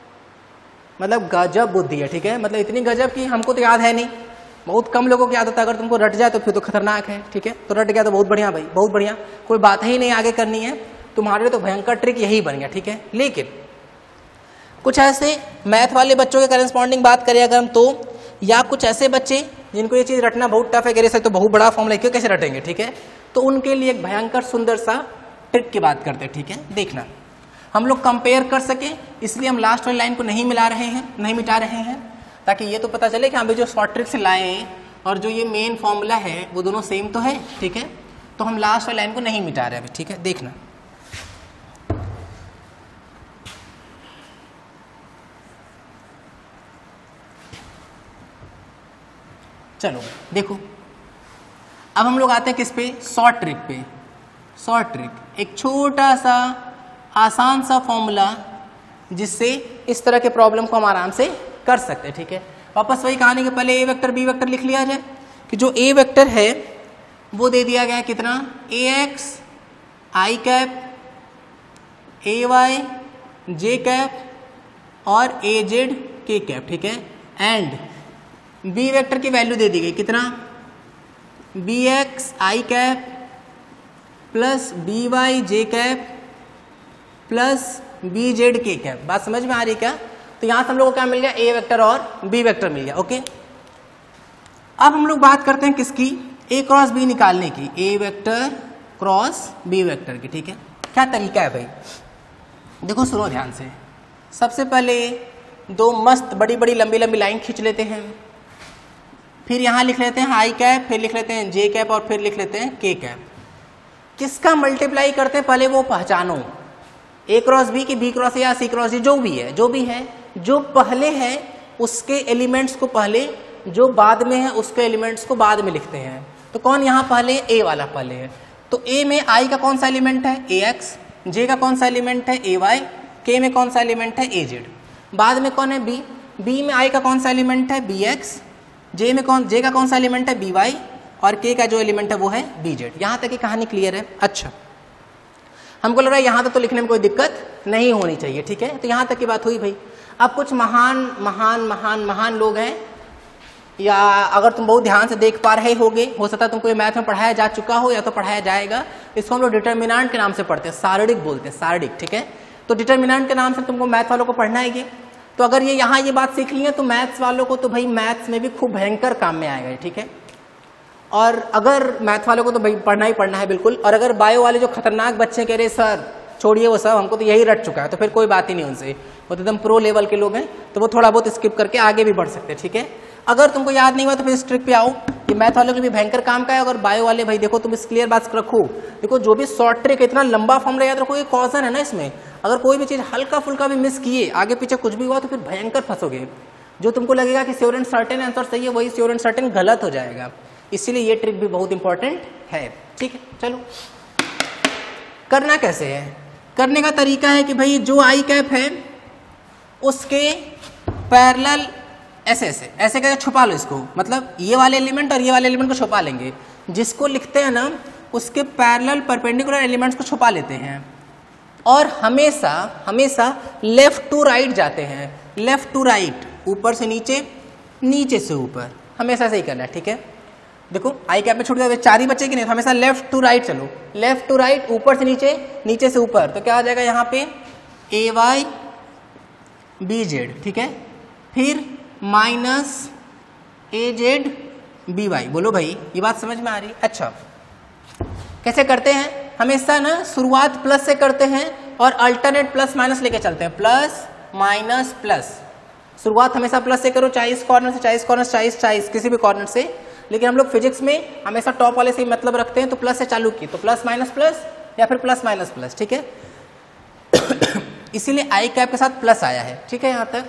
गजब बुद्धि है, ठीक है। मतलब इतनी गजब कि हमको तो याद है नहीं, बहुत कम लोगों की याद होता है। अगर तुमको रट जाए तो फिर तो खतरनाक है, ठीक है। तो रट गया तो बहुत बढ़िया भाई, बहुत बढ़िया, कोई बात ही नहीं आगे करनी है, तुम्हारे लिए तो भयंकर ट्रिक यही बन गया, ठीक है। लेकिन कुछ ऐसे मैथ वाले बच्चों के करेस्पॉन्डिंग बात करें अगर हम, तो या कुछ ऐसे बच्चे जिनको ये चीज़ रटना बहुत टफ है, कह रहे तो बहुत बड़ा फॉर्मूला क्यों कैसे रटेंगे, ठीक है। तो उनके लिए एक भयंकर सुंदर सा ट्रिक की बात करते हैं, ठीक है। देखना, हम लोग कंपेयर कर सके इसलिए हम लास्ट वाली लाइन को नहीं मिटा रहे हैं, ताकि ये तो पता चले कि हम भी जो शॉर्ट ट्रिक से लाए हैं और जो ये मेन फॉर्मूला है वो दोनों सेम तो है, ठीक है। तो हम लास्ट वाली लाइन को नहीं मिटा रहे अभी, ठीक है। देखना, चलो देखो, अब हम लोग आते हैं किस पे, शॉर्ट ट्रिक पे। शॉर्ट ट्रिक, एक छोटा सा आसान सा फॉर्मूला जिससे इस तरह के प्रॉब्लम को हम आराम से कर सकते हैं, ठीक है। वापस वही कहानी के पहले ए वेक्टर बी वेक्टर लिख लिया जाए कि जो ए वेक्टर है वो दे दिया गया है कितना, A X I cap, A Y J cap और ए जेड के कैप, ठीक है। एंड बी वेक्टर की वैल्यू दे दी गई कितना, B X I cap plus B Y J cap plus B Z K cap. बात समझ में आ रही क्या। तो यहां से हम लोग को क्या मिल गया, ए वेक्टर और बी वेक्टर मिल गया, ओके। अब हम लोग बात करते हैं किसकी, ए क्रॉस बी निकालने की, A vector cross B vector की, ठीक है। क्या तरीका है भाई, देखो सुनो ध्यान से। सबसे पहले दो मस्त बड़ी बड़ी लंबी लंबी लाइन खींच लेते हैं, फिर यहां लिख लेते हैं आई कैप, फिर लिख लेते हैं जे कैप और फिर लिख लेते हैं के कैप। किसका मल्टीप्लाई करते हैं पहले वो पहचानो, ए क्रॉस बी की बी क्रॉस या सी क्रॉस जो भी है, जो पहले है उसके एलिमेंट्स को पहले, जो बाद में है उसके एलिमेंट्स को बाद में लिखते हैं। तो कौन यहाँ पहले, ए वाला पहले है। तो ए में आई का कौन सा एलिमेंट है, ए एक्स, जे का कौन सा एलिमेंट है, ए वाई, के में कौन सा एलिमेंट है, ए जेड। बाद में कौन है, बी, बी में आई का कौन सा एलिमेंट है, बी एक्स, जे का कौन सा एलिमेंट है, बी वाई, और के का जो एलिमेंट है वो है बी जेड। यहाँ तक की कहानी क्लियर है। अच्छा, हमको लग रहा है यहाँ तक तो लिखने में कोई दिक्कत नहीं होनी चाहिए, ठीक है। तो यहाँ तक की बात हुई भाई। अब कुछ महान महान महान महान लोग हैं, या अगर तुम बहुत ध्यान से देख पा रहे होगे, हो सकता है तुमको ये मैथ में पढ़ाया जा चुका हो या तो पढ़ाया जाएगा। इसको हम लोग डिटर्मिनेंट के नाम से पढ़ते हैं, सारणिक बोलते हैं, सारणिक, ठीक है। तो डिटर्मिनेंट के नाम से तुमको मैथ वालों को पढ़ना है ये। तो अगर ये यहाँ ये बात सीख ली है तो मैथ्स वालों को तो भाई मैथ्स में भी खूब भयंकर काम में आएगा, ठीक है। और अगर मैथ वालों को तो भाई पढ़ना ही पढ़ना है बिल्कुल। और अगर बायो वाले जो खतरनाक बच्चे कह रहे सर छोड़िए वो सब, हमको तो यही रट चुका है, तो फिर कोई बात ही नहीं उनसे, वो तो एकदम प्रो लेवल के लोग हैं, तो वो थोड़ा बहुत स्किप करके आगे भी बढ़ सकते हैं, ठीक है। अगर तुमको याद नहीं हुआ तो फिर इस ट्रिक पे आओ, ये मैथ वालों के भी भयंकर काम का है। अगर बायो वाले भाई देखो, तुम इस क्लियर बात रखो, देखो जो भी शॉर्ट ट्रिक इतना लंबा फॉर्मूला याद रखो, ये कॉजन है ना इसमें, अगर कोई भी चीज हल्का फुल्का भी मिस किए, आगे पीछे कुछ भी हुआ तो फिर भयंकर फंसोगे। जो तुमको लगेगा कि श्योर एंड सर्टेन आंसर सही है, वही श्योर एंड सर्टेन गलत हो जाएगा। इसीलिए ये ट्रिक भी बहुत इंपॉर्टेंट है, ठीक है। चलो करना कैसे है, करने का तरीका है कि भाई जो आई कैप है उसके पैरेलल ऐसे ऐसे ऐसे करके छुपा लो इसको, मतलब ये वाले एलिमेंट और ये वाले एलिमेंट को छुपा लेंगे। जिसको लिखते हैं ना उसके पैरेलल परपेंडिकुलर एलिमेंट्स को छुपा लेते हैं, और हमेशा हमेशा लेफ्ट टू राइट जाते हैं, लेफ्ट टू राइट, ऊपर से नीचे, नीचे से ऊपर, हमेशा से ही करना है, ठीक है। देखो आई कैप में छूट गया, चार ही बचे कि नहीं, तो हमेशा लेफ्ट टू राइट चलो, लेफ्ट टू राइट, ऊपर से नीचे, नीचे से ऊपर। तो क्या आ जाएगा यहाँ पे, ए वाई बी जेड, ठीक है। फिर minus A Z B Y. बोलो भाई ये बात समझ में आ रही है। अच्छा कैसे करते हैं, हमेशा ना शुरुआत प्लस से करते हैं और अल्टरनेट प्लस माइनस लेके चलते हैं, प्लस माइनस प्लस। शुरुआत हमेशा प्लस से करो, चाहे इस कॉर्नर से, चाहे इस कॉर्नर से, चाहे किसी भी कॉर्नर से। लेकिन हम लोग फिजिक्स में हमेशा टॉप वाले से ही मतलब रखते हैं, तो प्लस से चालू की, तो प्लस माइनस प्लस या फिर प्लस माइनस प्लस, ठीक है। इसीलिए आई कैप के साथ प्लस आया है, ठीक है यहाँ तक।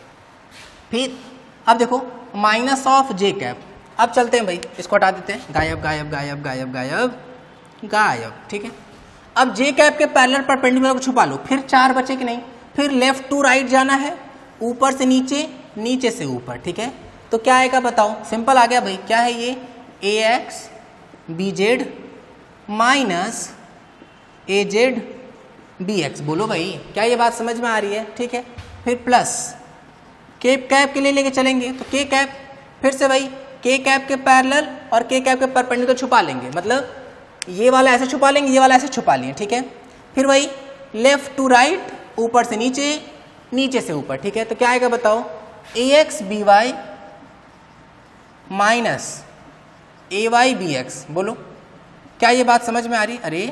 फिर अब देखो माइनस ऑफ जे कैप। अब चलते हैं भाई, इसको हटा देते हैं, गायब गायब गायब गायब गायब गायब, ठीक है। अब जे कैप के पैरेलल परपेंडिकुलर को छुपा लो, फिर चार बचे कि नहीं, फिर लेफ्ट टू राइट जाना है, ऊपर से नीचे, नीचे से ऊपर, ठीक है। तो क्या आएगा बताओ, सिंपल आ गया भाई, क्या है ये ax bz minus az bx। बोलो भाई क्या ये बात समझ में आ रही है, ठीक है। फिर प्लस k कैप के लिए लेके चलेंगे, तो k कैप फिर से भाई k कैप के पैरेलल और k कैप के परपेंडिकुलर छुपा लेंगे, मतलब ये वाला ऐसे छुपा लेंगे, ये वाला ऐसे छुपा लिए, ठीक है। फिर वही लेफ्ट टू राइट, ऊपर से नीचे, नीचे से ऊपर, ठीक है। तो क्या आएगा बताओ, ax by minus ay bx। बोलो क्या ये बात समझ में आ रही? अरे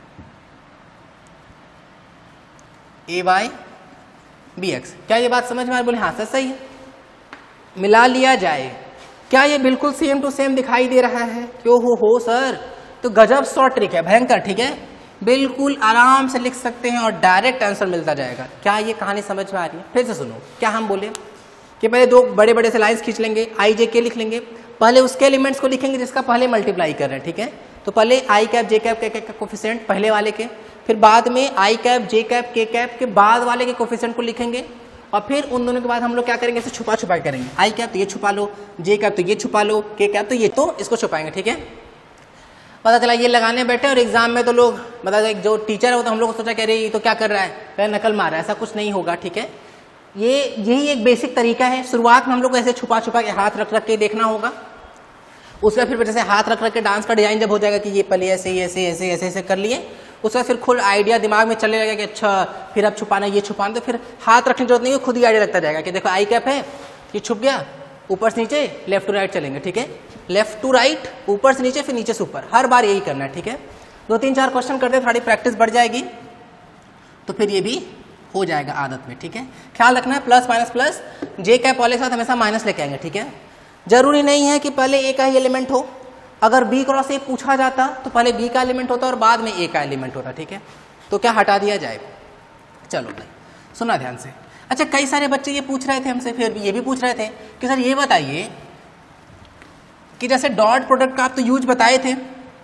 ay bx, क्या ये बात समझ में आ रही? बोले हाँ सर सही है, मिला लिया जाए। क्या ये बिल्कुल सेम टू सेम दिखाई दे रहा है? क्यों हो सर, तो गजब शॉर्ट ट्रिक है, भयंकर, ठीक है। बिल्कुल आराम से लिख सकते हैं और डायरेक्ट आंसर मिलता जाएगा। क्या ये कहानी समझ में आ रही है? फिर से सुनो, क्या हम बोले कि पहले दो बड़े बड़े से लाइन्स खींच लेंगे, आई जे के लिख लेंगे, पहले उसके एलिमेंट्स को लिखेंगे जिसका पहले मल्टीप्लाई कर रहे हैं, ठीक है। तो पहले आई कैप जे कैप के का कोफिशिएंट पहले वाले के, फिर बाद में I cap J cap K cap के बाद वाले के कोफिशिएंट को लिखेंगे, और फिर उन दोनों के बाद हम लोग क्या करेंगे, इसे छुपा छुपा करेंगे। आई कैप तो ये छुपा लो, जे कैप तो ये छुपा लो, के कैप तो ये, तो इसको छुपाएंगे, ठीक है। पता चला ये लगाने बैठे और एग्जाम में तो लोग मतलब जो टीचर है वो तो हम लोग को सोचा कह रहे ये तो क्या कर रहा है, पहले नकल मार रहा है, ऐसा कुछ नहीं होगा, ठीक है। यही एक बेसिक तरीका है। शुरुआत में हम लोग को ऐसे छुपा छुपा के हाथ रख रख के देखना होगा, उसके बाद फिर जैसे हाथ रख रख के डांस का डिजाइन जब हो जाएगा कि ये पहले ऐसे ऐसे ऐसे ऐसे ऐसे कर लिए, उसके बाद फिर खुद आइडिया दिमाग में चलने लगेगा कि अच्छा फिर अब छुपाना ये छुपाना, तो फिर हाथ रखने की जरूरत नहीं है, खुद ही आइडिया लगता जाएगा कि देखो आई कैप है, ये छुप गया, ऊपर से नीचे लेफ्ट टू राइट चलेंगे, ठीक है। लेफ्ट टू राइट, ऊपर से नीचे, फिर नीचे से ऊपर, हर बार यही करना है, ठीक है। 2-3-4 क्वेश्चन करते थोड़ी प्रैक्टिस बढ़ जाएगी तो फिर ये भी हो जाएगा आदत में, ठीक है। ख्याल रखना है plus minus plus, J cap वाले के साथ हमेशा माइनस लेके आएंगे, ठीक है। जरूरी नहीं है कि पहले ए का ही एलिमेंट हो, अगर बी क्रॉस ए पूछा जाता तो पहले बी का एलिमेंट होता और बाद में ए का एलिमेंट होता, ठीक है। तो क्या हटा दिया जाए? चलो भाई सुना ध्यान से। अच्छा कई सारे बच्चे ये पूछ रहे थे हमसे, फिर ये भी पूछ रहे थे कि सर ये बताइए कि जैसे डॉट प्रोडक्ट का आप तो यूज बताए थे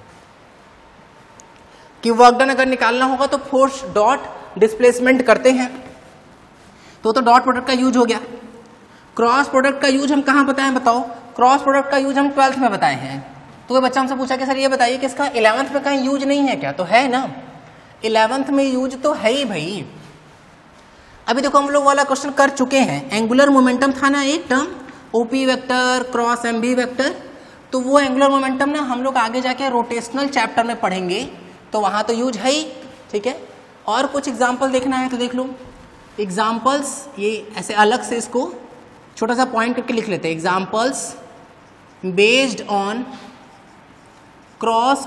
कि वर्क डन अगर निकालना होगा तो फोर्स डॉट डिस्प्लेसमेंट करते हैं, तो डॉट प्रोडक्ट का यूज हो गया। क्रॉस प्रोडक्ट का यूज हम कहाँ बताएं बताओ? क्रॉस प्रोडक्ट का यूज हम 12th में बताए हैं। तो कोई बच्चा हमसे पूछा कि सर ये बताइए कि इसका 11th में कहीं यूज नहीं है क्या? तो है ना, 11th में यूज तो है ही भाई। अभी देखो हम लोग वाला क्वेश्चन कर चुके हैं, एंगुलर मोमेंटम था ना एक term, OP vector cross MB vector, तो वो एंगुलर मोमेंटम ना हम लोग आगे जाके रोटेशनल चैप्टर में पढ़ेंगे, तो वहां तो यूज है ही, ठीक है। और कुछ एग्जाम्पल देखना है तो देख लो एग्जाम्पल्स, ये ऐसे अलग से इसको छोटा सा पॉइंट करके लिख लेते हैं। Examples based on cross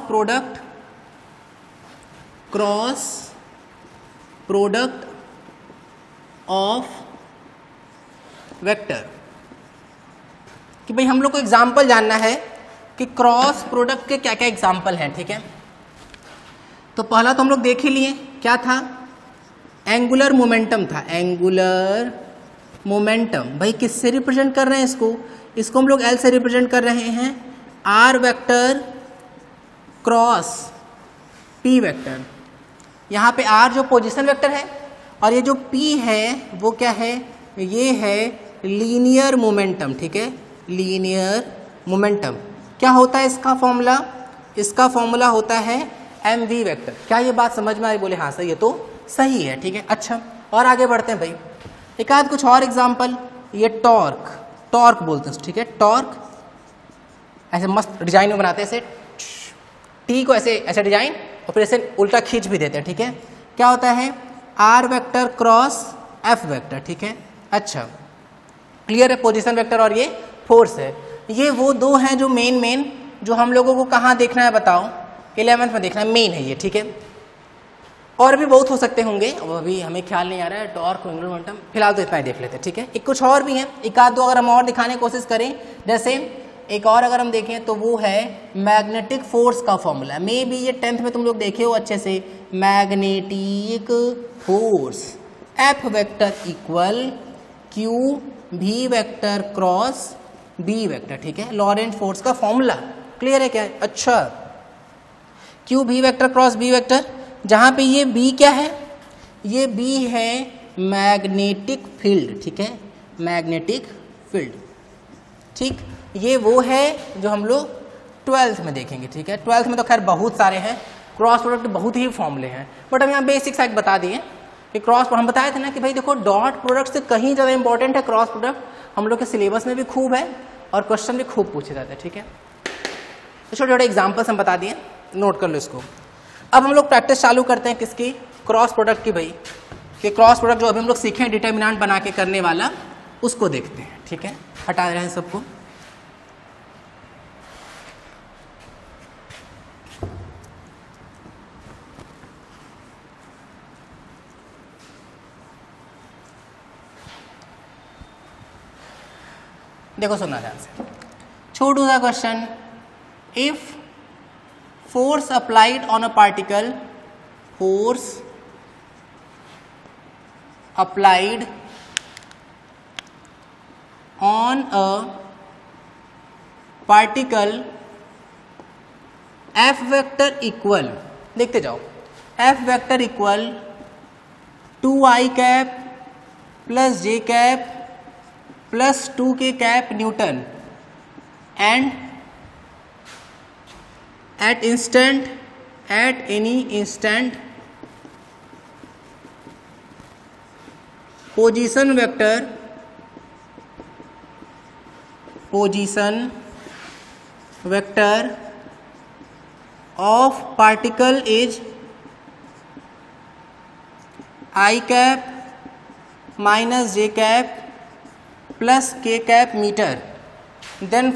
product of vector, कि भाई हम लोग को एग्जाम्पल जानना है कि क्रॉस प्रोडक्ट के क्या क्या एग्जाम्पल हैं, ठीक है। तो पहला तो हम लोग देख ही लिए, क्या था? एंगुलर मोमेंटम था। एंगुलर मोमेंटम भाई किससे रिप्रेजेंट कर रहे हैं इसको हम लोग एल से रिप्रेजेंट कर रहे हैं, R vector cross P vector. यहाँ पे आर जो पोजीशन वेक्टर है और ये जो पी है वो क्या है? ये है लीनियर मोमेंटम, ठीक है। लीनियर मोमेंटम क्या होता है इसका फॉर्मूला? इसका फॉर्मूला होता है एम वी वेक्टर। क्या ये बात समझ में आई? बोले हाँ सर ये तो सही है, ठीक है। अच्छा और आगे बढ़ते हैं भाई, एक आध कुछ और एग्जाम्पल। ये टॉर्क बोलते हैं, ठीक है। टॉर्क ऐसे मस्त डिजाइन में बनाते हैं, ऐसे टी को ऐसे डिजाइन और फिर ऐसे उल्टा खींच भी देते हैं, ठीक है। क्या होता है? R vector cross F vector, ठीक है। अच्छा क्लियर है, पोजीशन वेक्टर और ये फोर्स है। ये वो दो हैं जो मेन जो हम लोगों को कहाँ देखना है बताओ? 11th में देखना है, मेन है ये, ठीक है। और भी बहुत हो सकते होंगे, अब अभी हमें ख्याल नहीं आ रहा है। टॉर्क एंगुलर मोमेंटम फिलहाल तो इतना ही देख लेते हैं, ठीक है। एक कुछ और भी है, एक आध दो अगर हम और दिखाने की कोशिश करें, जैसे एक और अगर हम देखें तो वो है मैग्नेटिक फोर्स का फॉर्मूला। मे बी ये 10th में तुम लोग देखे हो अच्छे से। Magnetic force F vector equal Q V vector cross B vector, ठीक है। लॉरेंट फोर्स का फॉर्मूला क्लियर है क्या? अच्छा Q V vector cross B vector, जहां पे ये बी क्या है? ये बी है मैग्नेटिक फील्ड, ठीक है, मैग्नेटिक फील्ड, ठीक। ये वो है जो हम लोग 12th में देखेंगे, ठीक है। 12th में तो खैर बहुत सारे हैं, क्रॉस प्रोडक्ट बहुत ही फॉर्मूले हैं, बट हम यहाँ बेसिक साइड बता दिए कि क्रॉस, हम बताए थे ना कि भाई देखो डॉट प्रोडक्ट से कहीं ज़्यादा इंपॉर्टेंट है क्रॉस प्रोडक्ट, हम लोग के सिलेबस में भी खूब है और क्वेश्चन भी खूब पूछे जाते हैं, ठीक है। तो छोटे छोटे एग्जाम्पल्स हम बता दिए, नोट कर लो इसको। अब हम लोग प्रैक्टिस चालू करते हैं किसकी, क्रॉस प्रोडक्ट की भाई, कि क्रॉस प्रोडक्ट जो अभी हम लोग सीखे डिटर्मिनेंट बना के करने वाला, उसको देखते हैं, ठीक है। हटा रहे हैं सबको। देखो सुनना ध्यान से, छोटू सा question, if force applied on a particle, force applied on a particle f vector equal, देखते जाओ, f vector equal 2i cap plus j cap plus 2k cap Newton and at any instant position vector of particle is I cap minus j cap plus k cap meter, then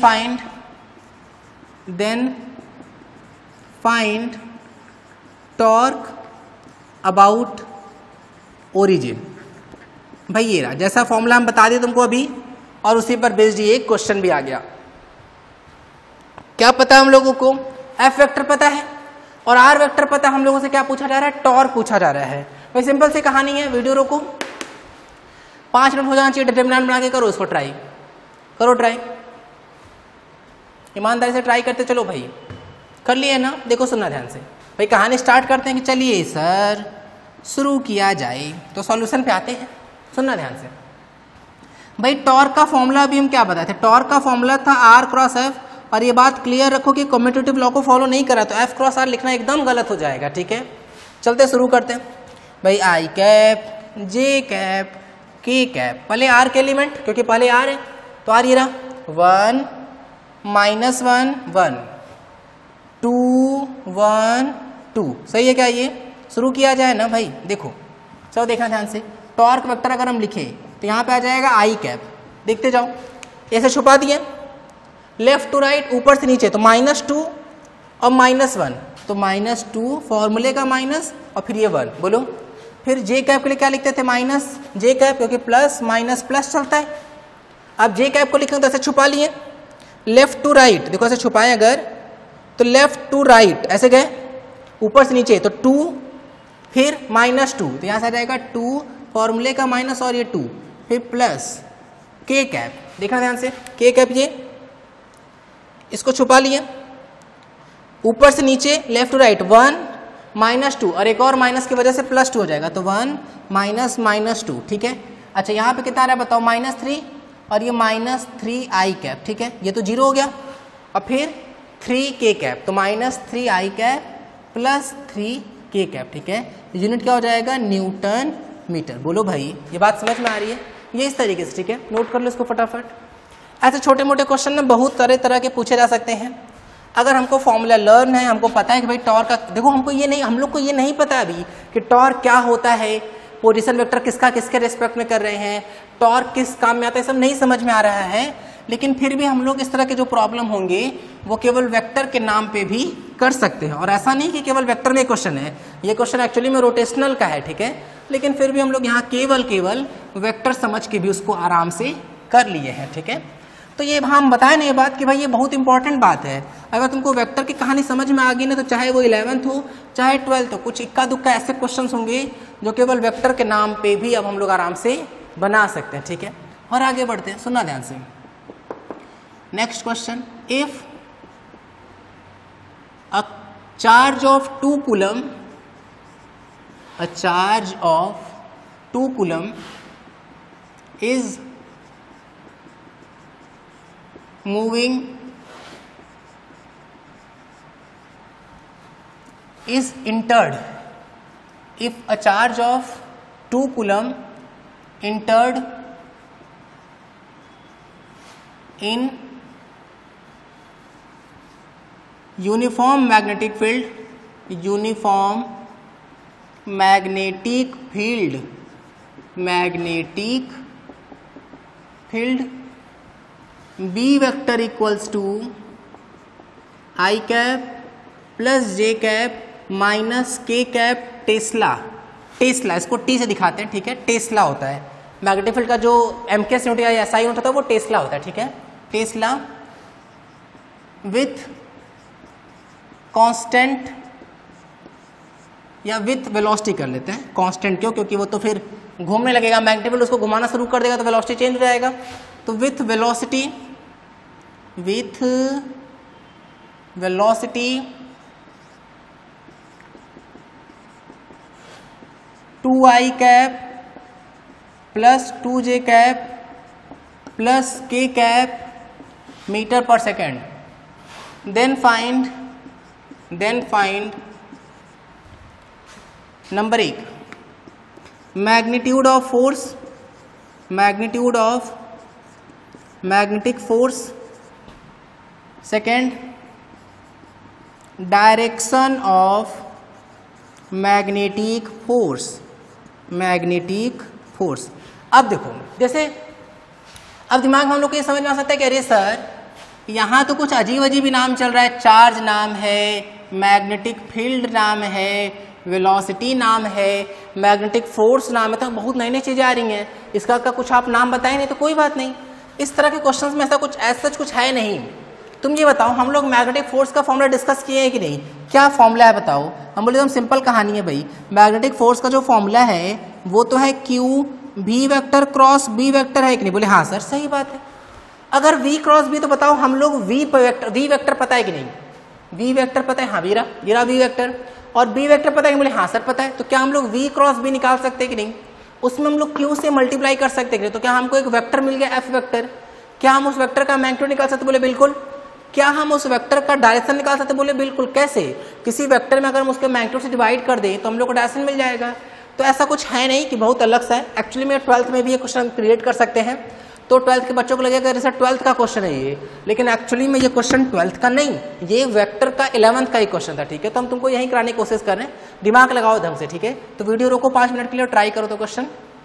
find torque about origin. भाई ये रहा, जैसा formula हम बता दिए तुमको अभी, और उसी पर बेस्ड ये क्वेश्चन भी आ गया। क्या पता हम लोगों को, एफ वेक्टर पता है और आर वेक्टर पता है, हम लोगों से क्या पूछा जा रहा है, टॉर्क पूछा जा रहा है। भाई सिंपल सी कहानी है, वीडियो रोको, 5 मिनट हो जाना चाहिए, डिटरमिनेंट बना के करो इसको, ट्राई करो, ट्राई ईमानदारी से ट्राई करते चलो भाई, कर लिए ना। देखो सुनना ध्यान से भाई, कहानी स्टार्ट करते हैं कि चलिए सर शुरू किया जाए, तो सॉल्यूशन पे आते हैं। सुनना ध्यान से भाई, टॉर्क का फॉर्मूला अभी हम क्या बताए थे, टॉर्क का फॉर्मूला था आर क्रॉस एफ, और ये बात क्लियर रखो कि कम्यूटेटिव लॉ को फॉलो नहीं करा तो एफ क्रॉस आर लिखना एकदम गलत हो जाएगा, ठीक है। चलते शुरू करते हैं भाई, I cap J cap K cap, पहले आर के एलिमेंट, क्योंकि पहले आर है तो आर ये रहा 1 -1 1 2 1 2, सही है क्या, ये शुरू किया जाए ना भाई। देखो चलो देखना ध्यान से, टॉर्क वेक्टर अगर हम लिखे तो यहाँ पे आ जाएगा आई कैप, देखते जाओ, ऐसे छुपा दिए, लेफ्ट टू राइट, ऊपर से नीचे, तो -2 और -1, तो -2 फॉर्मूले का माइनस और फिर ये 1, बोलो। फिर जे कैप के लिए क्या लिखते थे, माइनस जे कैप, क्योंकि प्लस माइनस प्लस चलता है। अब जे कैप को लिखें तो ऐसे छुपा लिए, लेफ्ट टू राइट, देखो ऐसे छुपाएं अगर, तो लेफ्ट टू राइट ऐसे गए, ऊपर से नीचे तो 2, फिर -2, तो यहाँ से आ जाएगा 2 फॉर्मूले का माइनस और ये 2, फिर प्लस के कैप, देखना ध्यान से, के कैप ये, इसको छुपा लिए, ऊपर से नीचे लेफ्ट टू राइट 1 -2, और एक और माइनस की वजह से +2 हो जाएगा, तो 1 -2, ठीक है। अच्छा यहाँ पे कितना आ रहा है बताओ, -3, और ये -3i कैप, ठीक है, ये तो 0 हो गया, और फिर 3k कैप, तो -3i cap plus 3k cap, ठीक है। यूनिट क्या हो जाएगा, न्यूटन मीटर। बोलो भाई ये बात समझ में आ रही है, ये इस तरीके से, ठीक है, नोट कर लो इसको फटाफट। ऐसे छोटे मोटे क्वेश्चन में बहुत तरह के पूछे जा सकते हैं। अगर हमको फॉर्मूला लर्न है, हमको पता है कि भाई टॉर्क का, देखो हमको ये नहीं, हम लोग को ये नहीं पता अभी कि टॉर्क क्या होता है, पोजीशन वेक्टर किसका किसके रिस्पेक्ट में कर रहे हैं, टॉर्क किस काम में आता है, सब नहीं समझ में आ रहा है, लेकिन फिर भी हम लोग इस तरह के जो प्रॉब्लम होंगे वो केवल वेक्टर के नाम पे भी कर सकते हैं। और ऐसा नहीं कि केवल वेक्टर में क्वेश्चन है, ये क्वेश्चन एक्चुअली में रोटेशनल का है, ठीक है, लेकिन फिर भी हम लोग यहाँ केवल वेक्टर समझ के भी उसको आराम से कर लिए हैं, ठीक है। तो ये हम बताए ना ये बात कि भाई ये बहुत इंपॉर्टेंट बात है। अगर तुमको वेक्टर की कहानी समझ में आ गई ना, तो चाहे वो 11th हो चाहे 12th हो, कुछ इक्का दुक्का ऐसे क्वेश्चंस होंगे जो केवल वेक्टर के नाम पे भी अब हम लोग आराम से बना सकते हैं, ठीक है। और आगे बढ़ते हैं, सुनना ध्यान से। Next question, if a charge of 2 coulomb, a charge of 2 coulomb is moving is entered if a charge of 2 coulomb entered in uniform magnetic field B vector equals to I cap plus J cap minus K cap tesla, इसको T से दिखाते हैं, ठीक है, Tesla होता है magnetic field का जो MKS यूनिट या SI यूनिट होता है वो टेस्ला होता है, ठीक है, टेस्ला विथ कांस्टेंट या विथ वेलोसिटी कर लेते हैं, कांस्टेंट क्यों, क्योंकि वो तो फिर घूमने लगेगा, मैग्नेटिक फील्ड उसको घुमाना शुरू कर देगा तो वेलोसिटी चेंज हो जाएगा, तो with velocity 2I cap plus 2J cap plus K cap metre per second, then find number 1 magnitude of magnetic force, second direction of magnetic force. अब देखो, जैसे अब दिमाग में हम लोग को ये समझ में आ सकता है कि अरे सर यहाँ तो कुछ अजीब अजीब नाम चल रहा है, चार्ज नाम है, मैग्नेटिक फील्ड नाम है, वेलोसिटी नाम है, मैग्नेटिक फोर्स नाम है, तो बहुत नई नई चीज़ें आ रही हैं, इसका का कुछ आप नाम बताएं नहीं तो कोई बात नहीं। इस तरह के क्वेश्चंस में ऐसा कुछ है नहीं। तुम ये बताओ, हम लोग मैग्नेटिक फोर्स का फॉर्मूला डिस्कस किए हैं कि नहीं, क्या फॉर्मूला है बताओ। हम बोले एकदम सिंपल कहानी है भाई, मैग्नेटिक फोर्स का जो फॉर्मूला है वो तो है Q V vector cross B vector है कि नहीं, बोले हाँ सर सही बात है। अगर V क्रॉस B तो बताओ हम लोग V वेक्टर पता है कि नहीं, V वेक्टर पता है, हाँ गिरा V वेक्टर, और B वेक्टर पता है कि बोले हाँ सर पता है, तो क्या हम लोग V क्रॉस B निकाल सकते हैं कि नहीं, उसमें हम लोग Q से मल्टीप्लाई कर सकते हैं, तो क्या हमको एक वेक्टर मिल गया F वेक्टर, क्या हम उस वेक्टर का मैग्नीट्यूड निकाल सकते, बोले बिल्कुल। क्या हम उस वेक्टर का डायरेक्शन निकाल सकते, बोले बिल्कुल। कैसे, किसी वेक्टर में अगर हम उसके मैग्नीट्यूड से डिवाइड कर दें तो हम लोग को डायरेक्शन मिल जाएगा। तो ऐसा कुछ है नहीं कि बहुत अलग सा है, एक्चुअली में 12th में भी ये क्वेश्चन क्रिएट कर सकते हैं, तो 12th के बच्चों को लगेगा जैसे 12th का क्वेश्चन है ये, लेकिन एक्चुअली में ये क्वेश्चन 12th का नहीं, ये वेक्टर का 11th का ही क्वेश्चन था, ठीक है। तो हम तुमको यही कराने की कोशिश कर रहे हैं, दिमाग लगाओ ढंग से, ठीक है। तो वीडियो रोको 5 मिनट के लिए, ट्राई करो, तो क्वेश्चन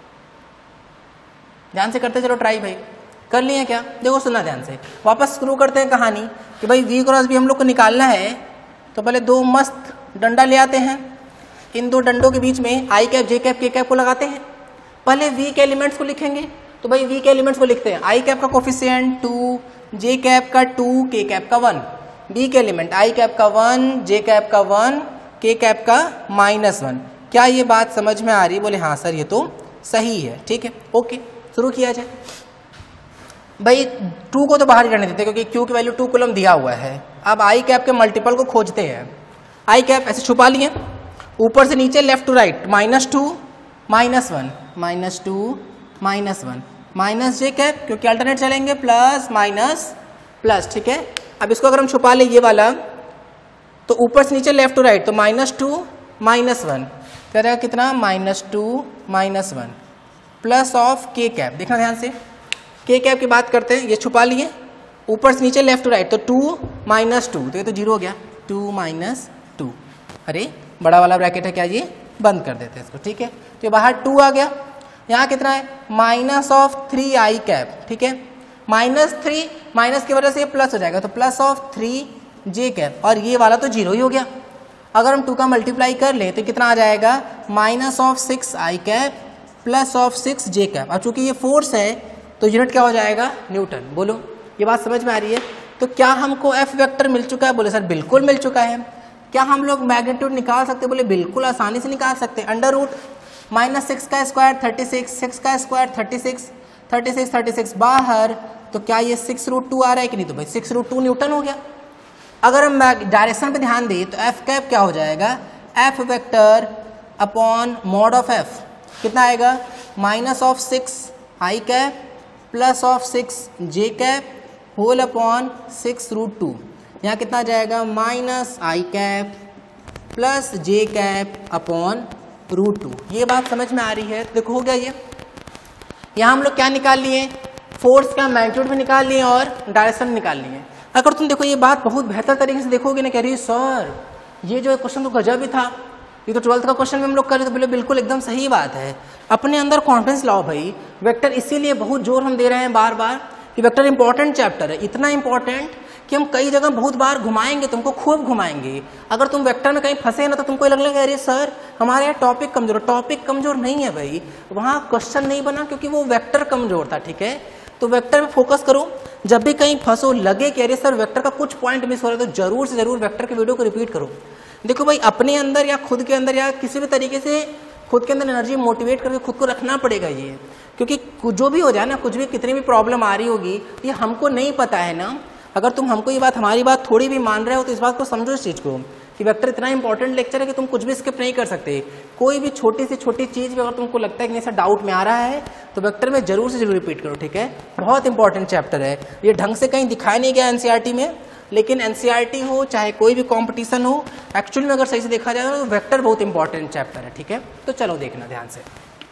ध्यान से करते चलो, ट्राई भाई कर लिए क्या, देखो सुनना ध्यान से। वापस शुरू करते हैं कहानी कि भाई V क्रॉस B हम लोग को निकालना है, तो पहले 2 मस्त डंडा ले आते हैं, इन 2 डंडों के बीच में I cap J cap K cap को लगाते हैं। पहले V के एलिमेंट्स को लिखेंगे, तो भाई V के एलिमेंट्स को लिखते हैं, I कैप का कोफिशिएंट 2, J कैप का 2, K कैप का 1, B के एलिमेंट I कैप का 1, J कैप का 1, K कैप का -1। क्या ये बात समझ में आ रही है, बोले हाँ सर ये तो सही है, ठीक है, ओके शुरू किया जाए। भाई 2 को तो बाहर ही रहने देते क्योंकि Q की वैल्यू 2 कूलम दिया हुआ है। अब I कैप के मल्टीपल को खोजते हैं, I कैप ऐसे छुपा लिए, ऊपर से नीचे left to right, -2 -1 -2 -1 minus J cap, क्योंकि अल्टरनेट चलेंगे, प्लस माइनस प्लस, ठीक है। अब इसको अगर हम छुपा ले ये वाला, तो ऊपर से नीचे लेफ्ट टू राइट, तो -2 -1 कह रहा है कितना, -2 -1 प्लस ऑफ K कैप। देखना ध्यान से, K कैप की बात करते हैं, ये छुपा लिए, ऊपर से नीचे लेफ्ट टू राइट, तो 2 -2, तो ये तो 0 हो गया, 2 -2। अरे बड़ा वाला ब्रैकेट है क्या, ये बंद कर देते हैं इसको, ठीक है। तो ये बाहर 2 आ गया, यहाँ कितना है -3I कैप, ठीक है, -3 माइनस की वजह से ये प्लस हो जाएगा, तो प्लस ऑफ 3J कैप, और ये वाला तो 0 ही हो गया। अगर हम 2 का मल्टीप्लाई कर ले तो कितना आ जाएगा, -6I cap plus of 6J cap. अब चूंकि ये फोर्स है तो यूनिट क्या हो जाएगा, न्यूटन। बोलो ये बात समझ में आ रही है। तो क्या हमको F वेक्टर मिल चुका है, बोले सर बिल्कुल मिल चुका है। क्या हम लोग मैग्नीट्यूड निकाल सकते, बोले बिल्कुल आसानी से निकाल सकते हैं। √-6 का स्क्वायर 36, 6 का स्क्वायर 36, 36 36 बाहर, तो क्या ये 6√2 आ रहा है कि नहीं, तो भाई 6√2 न्यूटन हो गया। अगर हम डायरेक्शन पे ध्यान दें तो F कैप क्या हो जाएगा, F vector upon mod of F, कितना आएगा minus of 6i cap plus of 6j cap whole upon 6√2। यहाँ कितना जाएगा minus I cap plus J cap upon √2। ये बात समझ में आ रही है? देखो हो गया ये। यहाँ हम लोग क्या निकाल लिए, फोर्स का मैग्नीट्यूड भी निकाल लिए और डायरेक्शन निकाल लिए। अगर तुम देखो ये बात बहुत बेहतर तरीके से देखोगे ना, कह रही सर ये जो क्वेश्चन तो गजब ही था, ये तो 12th का क्वेश्चन में हम लोग कर रहे थे, बोले बिल्कुल एकदम सही बात है। अपने अंदर कॉन्फिडेंस लाओ भाई। वेक्टर इसीलिए बहुत जोर हम दे रहे हैं बार बार कि वेक्टर इंपॉर्टेंट चैप्टर है, इतना इंपॉर्टेंट कि हम कई जगह बहुत बार घुमाएंगे, तुमको खूब घुमाएंगे। अगर तुम वेक्टर में कहीं फंसे ना तो तुमको लगने लगे अरे सर हमारे यहाँ टॉपिक कमजोर है। टॉपिक कमजोर नहीं है भाई, वहाँ क्वेश्चन नहीं बना क्योंकि वो वेक्टर कमजोर था। ठीक है, तो वेक्टर में फोकस करो। जब भी कहीं फंसो, लगे कि अरे सर वेक्टर का कुछ पॉइंट मिस हो रहा है, तो जरूर से जरूर वेक्टर के वीडियो को रिपीट करो। देखो भाई, अपने अंदर या खुद के अंदर या किसी भी तरीके से खुद के अंदर एनर्जी मोटिवेट करके खुद को रखना पड़ेगा ये, क्योंकि जो भी हो जाए ना, कुछ भी कितनी भी प्रॉब्लम आ रही होगी, ये हमको नहीं पता है ना। अगर तुम हमको ये बात, हमारी बात थोड़ी भी मान रहे हो तो इस बात को समझो, इस चीज को कि वेक्टर इतना इंपॉर्टेंट लेक्चर है कि तुम कुछ भी स्किप नहीं कर सकते। कोई भी छोटी से छोटी चीज भी अगर तुमको लगता है कि ऐसा डाउट में आ रहा है तो वेक्टर में जरूर से जरूर रिपीट करो। ठीक है, बहुत इंपॉर्टेंट चैप्टर है ये, ढंग से कहीं दिखाया नहीं गया एनसीईआरटी में, लेकिन एनसीईआरटी हो चाहे कोई भी कंपटीशन हो, एक्चुअली में अगर सही से देखा जाए तो वेक्टर बहुत इंपॉर्टेंट चैप्टर है। ठीक है, तो चलो देखना ध्यान से।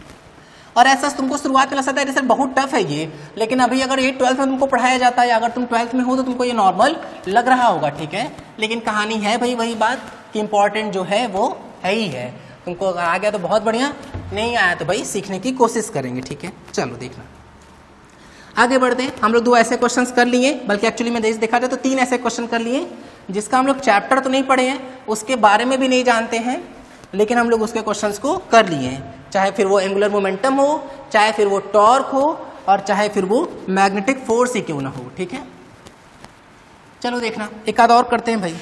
और ऐसा तुमको शुरुआत में लगता है सर बहुत टफ है ये, लेकिन अभी अगर ये 12th में तुमको पढ़ाया जाता है, अगर तुम 12th में हो तो तुमको ये नॉर्मल लग रहा होगा। ठीक है, लेकिन कहानी है भाई वही बात कि इंपॉर्टेंट जो है वो है ही है। तुमको अगर आ गया तो बहुत बढ़िया, नहीं आया तो भाई सीखने की कोशिश करेंगे। ठीक है, चलो देखना आगे बढ़ते हैं। हम लोग 2 ऐसे क्वेश्चंस कर लिए, बल्कि एक्चुअली में देखा जाए तो 3 ऐसे क्वेश्चन कर लिए जिसका हम लोग चैप्टर तो नहीं पढ़े हैं, उसके बारे में भी नहीं जानते हैं, लेकिन हम लोग उसके क्वेश्चंस को कर लिए हैं। चाहे फिर वो एंगुलर मोमेंटम हो, चाहे फिर वो टॉर्क हो, और चाहे फिर वो मैग्नेटिक फोर्स ही क्यों ना हो। ठीक है, चलो देखना एक आध और करते हैं भाई।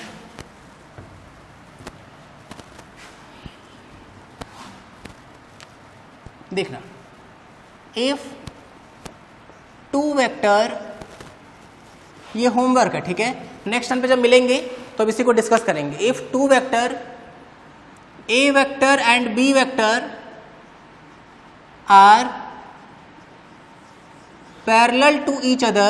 देखना, इफ 2 वेक्टर, ये होमवर्क है। ठीक है, नेक्स्ट टाइम पे जब मिलेंगे तो अब इसी को डिस्कस करेंगे। If 2 vector A vector and B vector are parallel to each other,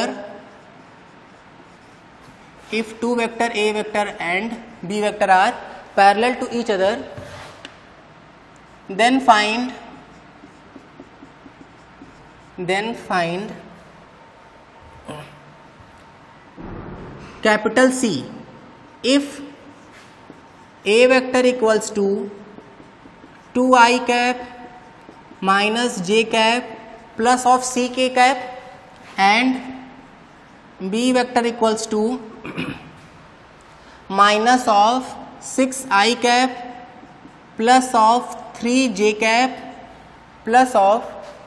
if 2 vector A vector and B vector are parallel to each other, then find capital C. If A vector equals to 2i cap minus j cap plus of ck cap and B vector equals to minus of 6i cap plus of 3j cap plus of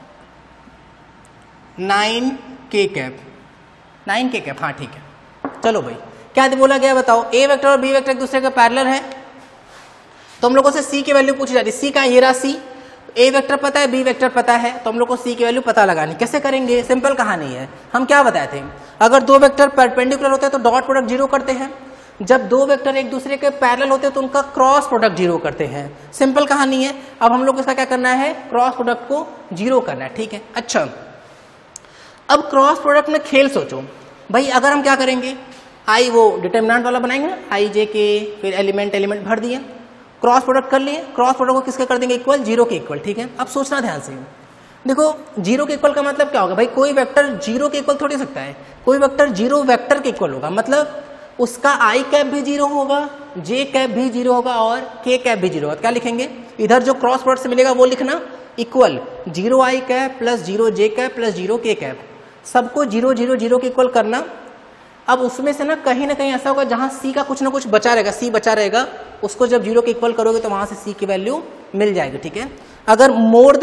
9k cap। 9k cap, हाँ ठीक है। चलो भाई, क्या बोला गया बताओ, A vector और बी वेक्टर एक दूसरे के पैरेलल है, तो हम लोगों से सी की वैल्यू पूछी जा रही है। सी का ये रहा सी, ए वेक्टर पता है, बी वेक्टर पता है, तो हम लोग को सी की वैल्यू पता लगानी। कैसे करेंगे, सिंपल कहानी है। हम क्या बताए थे, अगर 2 वेक्टर परपेंडिकुलर होते हैं तो डॉट प्रोडक्ट 0 करते हैं, जब 2 वेक्टर एक दूसरे के पैरेलल होते हैं तो उनका क्रॉस प्रोडक्ट 0 करते हैं। सिंपल कहानी है। अब हम लोग इसका क्या करना है, क्रॉस प्रोडक्ट को 0 करना है। ठीक है, अच्छा अब क्रॉस प्रोडक्ट में खेल सोचो भाई। अगर हम क्या करेंगे, आई वो डिटरमिनेंट वाला बनाएंगे ना, आई जे के, फिर एलिमेंट भर दिए, क्रॉस प्रोडक्ट कर लिए, क्रॉस प्रोडक्ट को किसके कर देंगे, इक्वल, 0 के इक्वल। ठीक है, अब सोचना ध्यान से। देखो 0 के इक्वल का मतलब क्या होगा भाई, कोई वेक्टर 0 के इक्वल थोड़ी सकता है, कोई वेक्टर 0 वेक्टर के इक्वल होगा, मतलब उसका आई कैप भी 0 होगा, जे कैप भी 0 होगा और के कैप भी 0 होगा। क्या लिखेंगे, इधर जो क्रॉस प्रोडक्ट से मिलेगा वो लिखना, equal 0 I cap plus 0 J cap plus 0 K cap, सबको 0 0 0 के इक्वल करना। अब उसमें से ना कहीं ऐसा होगा जहां सी का कुछ ना कुछ बचा रहेगा, सी बचा रहेगा, उसको जब 0 के इक्वल करोगे तो वहां से सी की वैल्यू मिल जाएगी। ठीक है, अगर मोर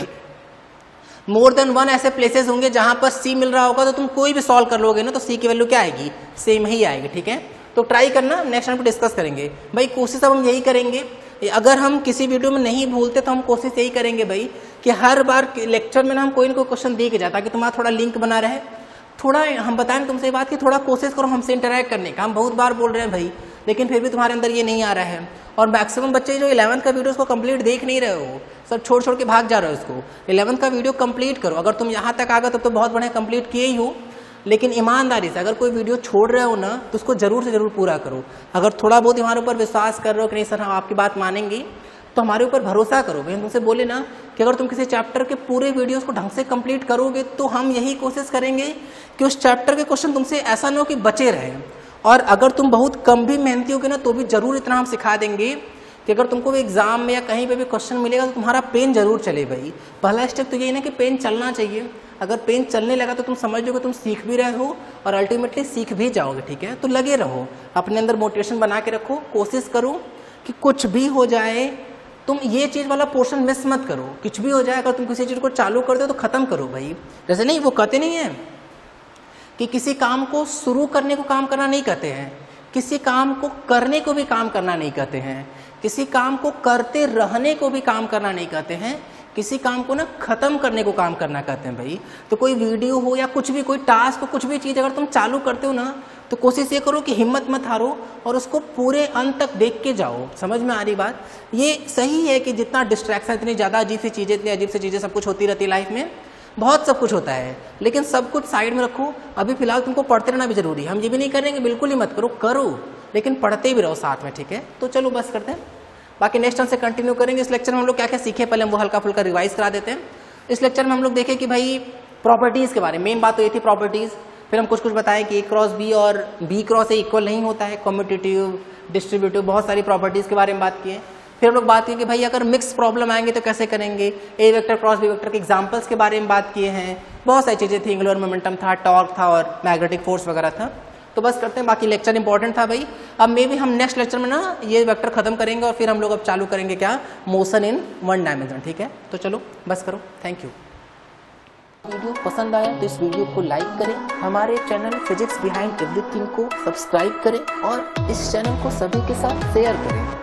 देन 1 ऐसे प्लेसेस होंगे जहां पर सी मिल रहा होगा तो तुम कोई भी सॉल्व कर लोगे ना तो सी की वैल्यू क्या आएगी, सेम ही आएगी। ठीक है, तो ट्राई करना, नेक्स्ट टाइम पे डिस्कस करेंगे भाई। कोशिश अब हम यही करेंगे, अगर हम किसी वीडियो में नहीं भूलते तो हम कोशिश यही करेंगे भाई कि हर बार लेक्चर में ना हम कोई ना कोई क्वेश्चन दे के जाए, ताकि तुम्हारा थोड़ा लिंक बना रहे। थोड़ा हम बताएं तुमसे बात कि थोड़ा कोशिश करो हमसे इंटरेक्ट करने का। हम बहुत बार बोल रहे हैं भाई लेकिन फिर भी तुम्हारे अंदर ये नहीं आ रहा है। और मैक्सिमम बच्चे जो 11th का वीडियो उसको कंप्लीट देख नहीं रहे हो, सब छोड़ छोड़ के भाग जा रहे हो इसको। 11th का वीडियो कंप्लीट करो। अगर तुम यहाँ तक आ गए तब तो बहुत बढ़िया, कंप्लीट किए ही हो, लेकिन ईमानदारी से अगर कोई वीडियो छोड़ रहे हो ना तो उसको जरूर से जरूर पूरा करो। अगर थोड़ा बहुत हमारे ऊपर विश्वास कर रहे हो कि नहीं सर हम आपकी बात मानेंगे, तो हमारे ऊपर भरोसा करो। भाई हम तुमसे बोले ना कि अगर तुम किसी चैप्टर के पूरे वीडियोस को ढंग से कंप्लीट करोगे तो हम यही कोशिश करेंगे कि उस चैप्टर के क्वेश्चन तुमसे ऐसा ना हो कि बचे रहें। और अगर तुम बहुत कम भी मेहनती होगे ना तो भी जरूर इतना हम सिखा देंगे कि अगर तुमको भी एग्जाम में या कहीं पे भी क्वेश्चन मिलेगा तो तुम्हारा पेन जरूर चले। भाई पहला स्टेप तो यही ना कि पेन चलना चाहिए। अगर पेन चलने लगा तो तुम समझ लो कि तुम सीख भी रहे हो और अल्टीमेटली सीख भी जाओगे। ठीक है, तो लगे रहो, अपने अंदर मोटिवेशन बना के रखो, कोशिश करो कि कुछ भी हो जाए तुम ये चीज वाला पोर्शन मिस मत करो। कुछ भी हो जाए, अगर तुम किसी चीज को चालू कर दो तो खत्म करो। भाई जैसे नहीं वो कहते नहीं है कि किसी काम को शुरू करने को काम करना नहीं कहते हैं, किसी काम को करने को भी काम करना नहीं कहते हैं, किसी काम को करते रहने को भी काम करना नहीं कहते हैं, किसी काम को ना खत्म करने को काम करना कहते हैं। भाई तो कोई वीडियो हो या कुछ भी, कोई टास्क हो, कुछ भी चीज अगर तुम चालू करते हो ना तो कोशिश ये करो कि हिम्मत मत हारो और उसको पूरे अंत तक देख के जाओ। समझ में आ रही बात? ये सही है कि जितना डिस्ट्रैक्शन, इतनी ज़्यादा अजीब सी चीज़ें, इतनी अजीब सी चीज़ें सब कुछ होती रहती है लाइफ में, बहुत सब कुछ होता है, लेकिन सब कुछ साइड में रखो। अभी फिलहाल तुमको पढ़ते रहना भी जरूरी है। हम ये भी नहीं करेंगे बिल्कुल ही मत करो, करो लेकिन पढ़ते भी रहो साथ में। ठीक है, तो चलो बस करते हैं, बाकी नेक्स्ट टाइम से कंटिन्यू करेंगे। इस लेक्चर में हम लोग क्या क्या सीखे पहले हम वो हल्का फुल्का रिवाइज करा देते हैं। इस लेक्चर में हम लोग देखें कि भाई प्रॉपर्टीज़ के बारे में, मेन बात तो ये थी प्रॉपर्टीज़। फिर हम कुछ कुछ बताएं कि A क्रॉस B और B क्रॉस A इक्वल नहीं होता है, कम्यूटेटिव, डिस्ट्रीब्यूटिव, बहुत सारी प्रॉपर्टीज़ के बारे में बात किए। फिर हम लोग बात किए कि भाई अगर मिक्स प्रॉब्लम आएंगे तो कैसे करेंगे, A vector cross B vector के एग्जाम्पल्स के बारे में बात किए हैं। बहुत सारी चीज़ें थी, एंगुलर मोमेंटम था, टॉर्क था और मैग्नेटिक फोर्स वगैरह था। तो बस करते हैं, बाकी लेक्चर इंपॉर्टेंट था भाई। अब मे भी हम नेक्स्ट लेक्चर में ना ये वेक्टर खत्म करेंगे और फिर हम लोग अब चालू करेंगे क्या, मोशन इन 1 डायमेंशन। ठीक है, तो चलो बस करो, थैंक यू। वीडियो पसंद आया तो इस वीडियो को लाइक करें, हमारे चैनल फिजिक्स बिहाइंड एवरीथिंग को सब्सक्राइब करें और इस चैनल को सभी के साथ शेयर करें।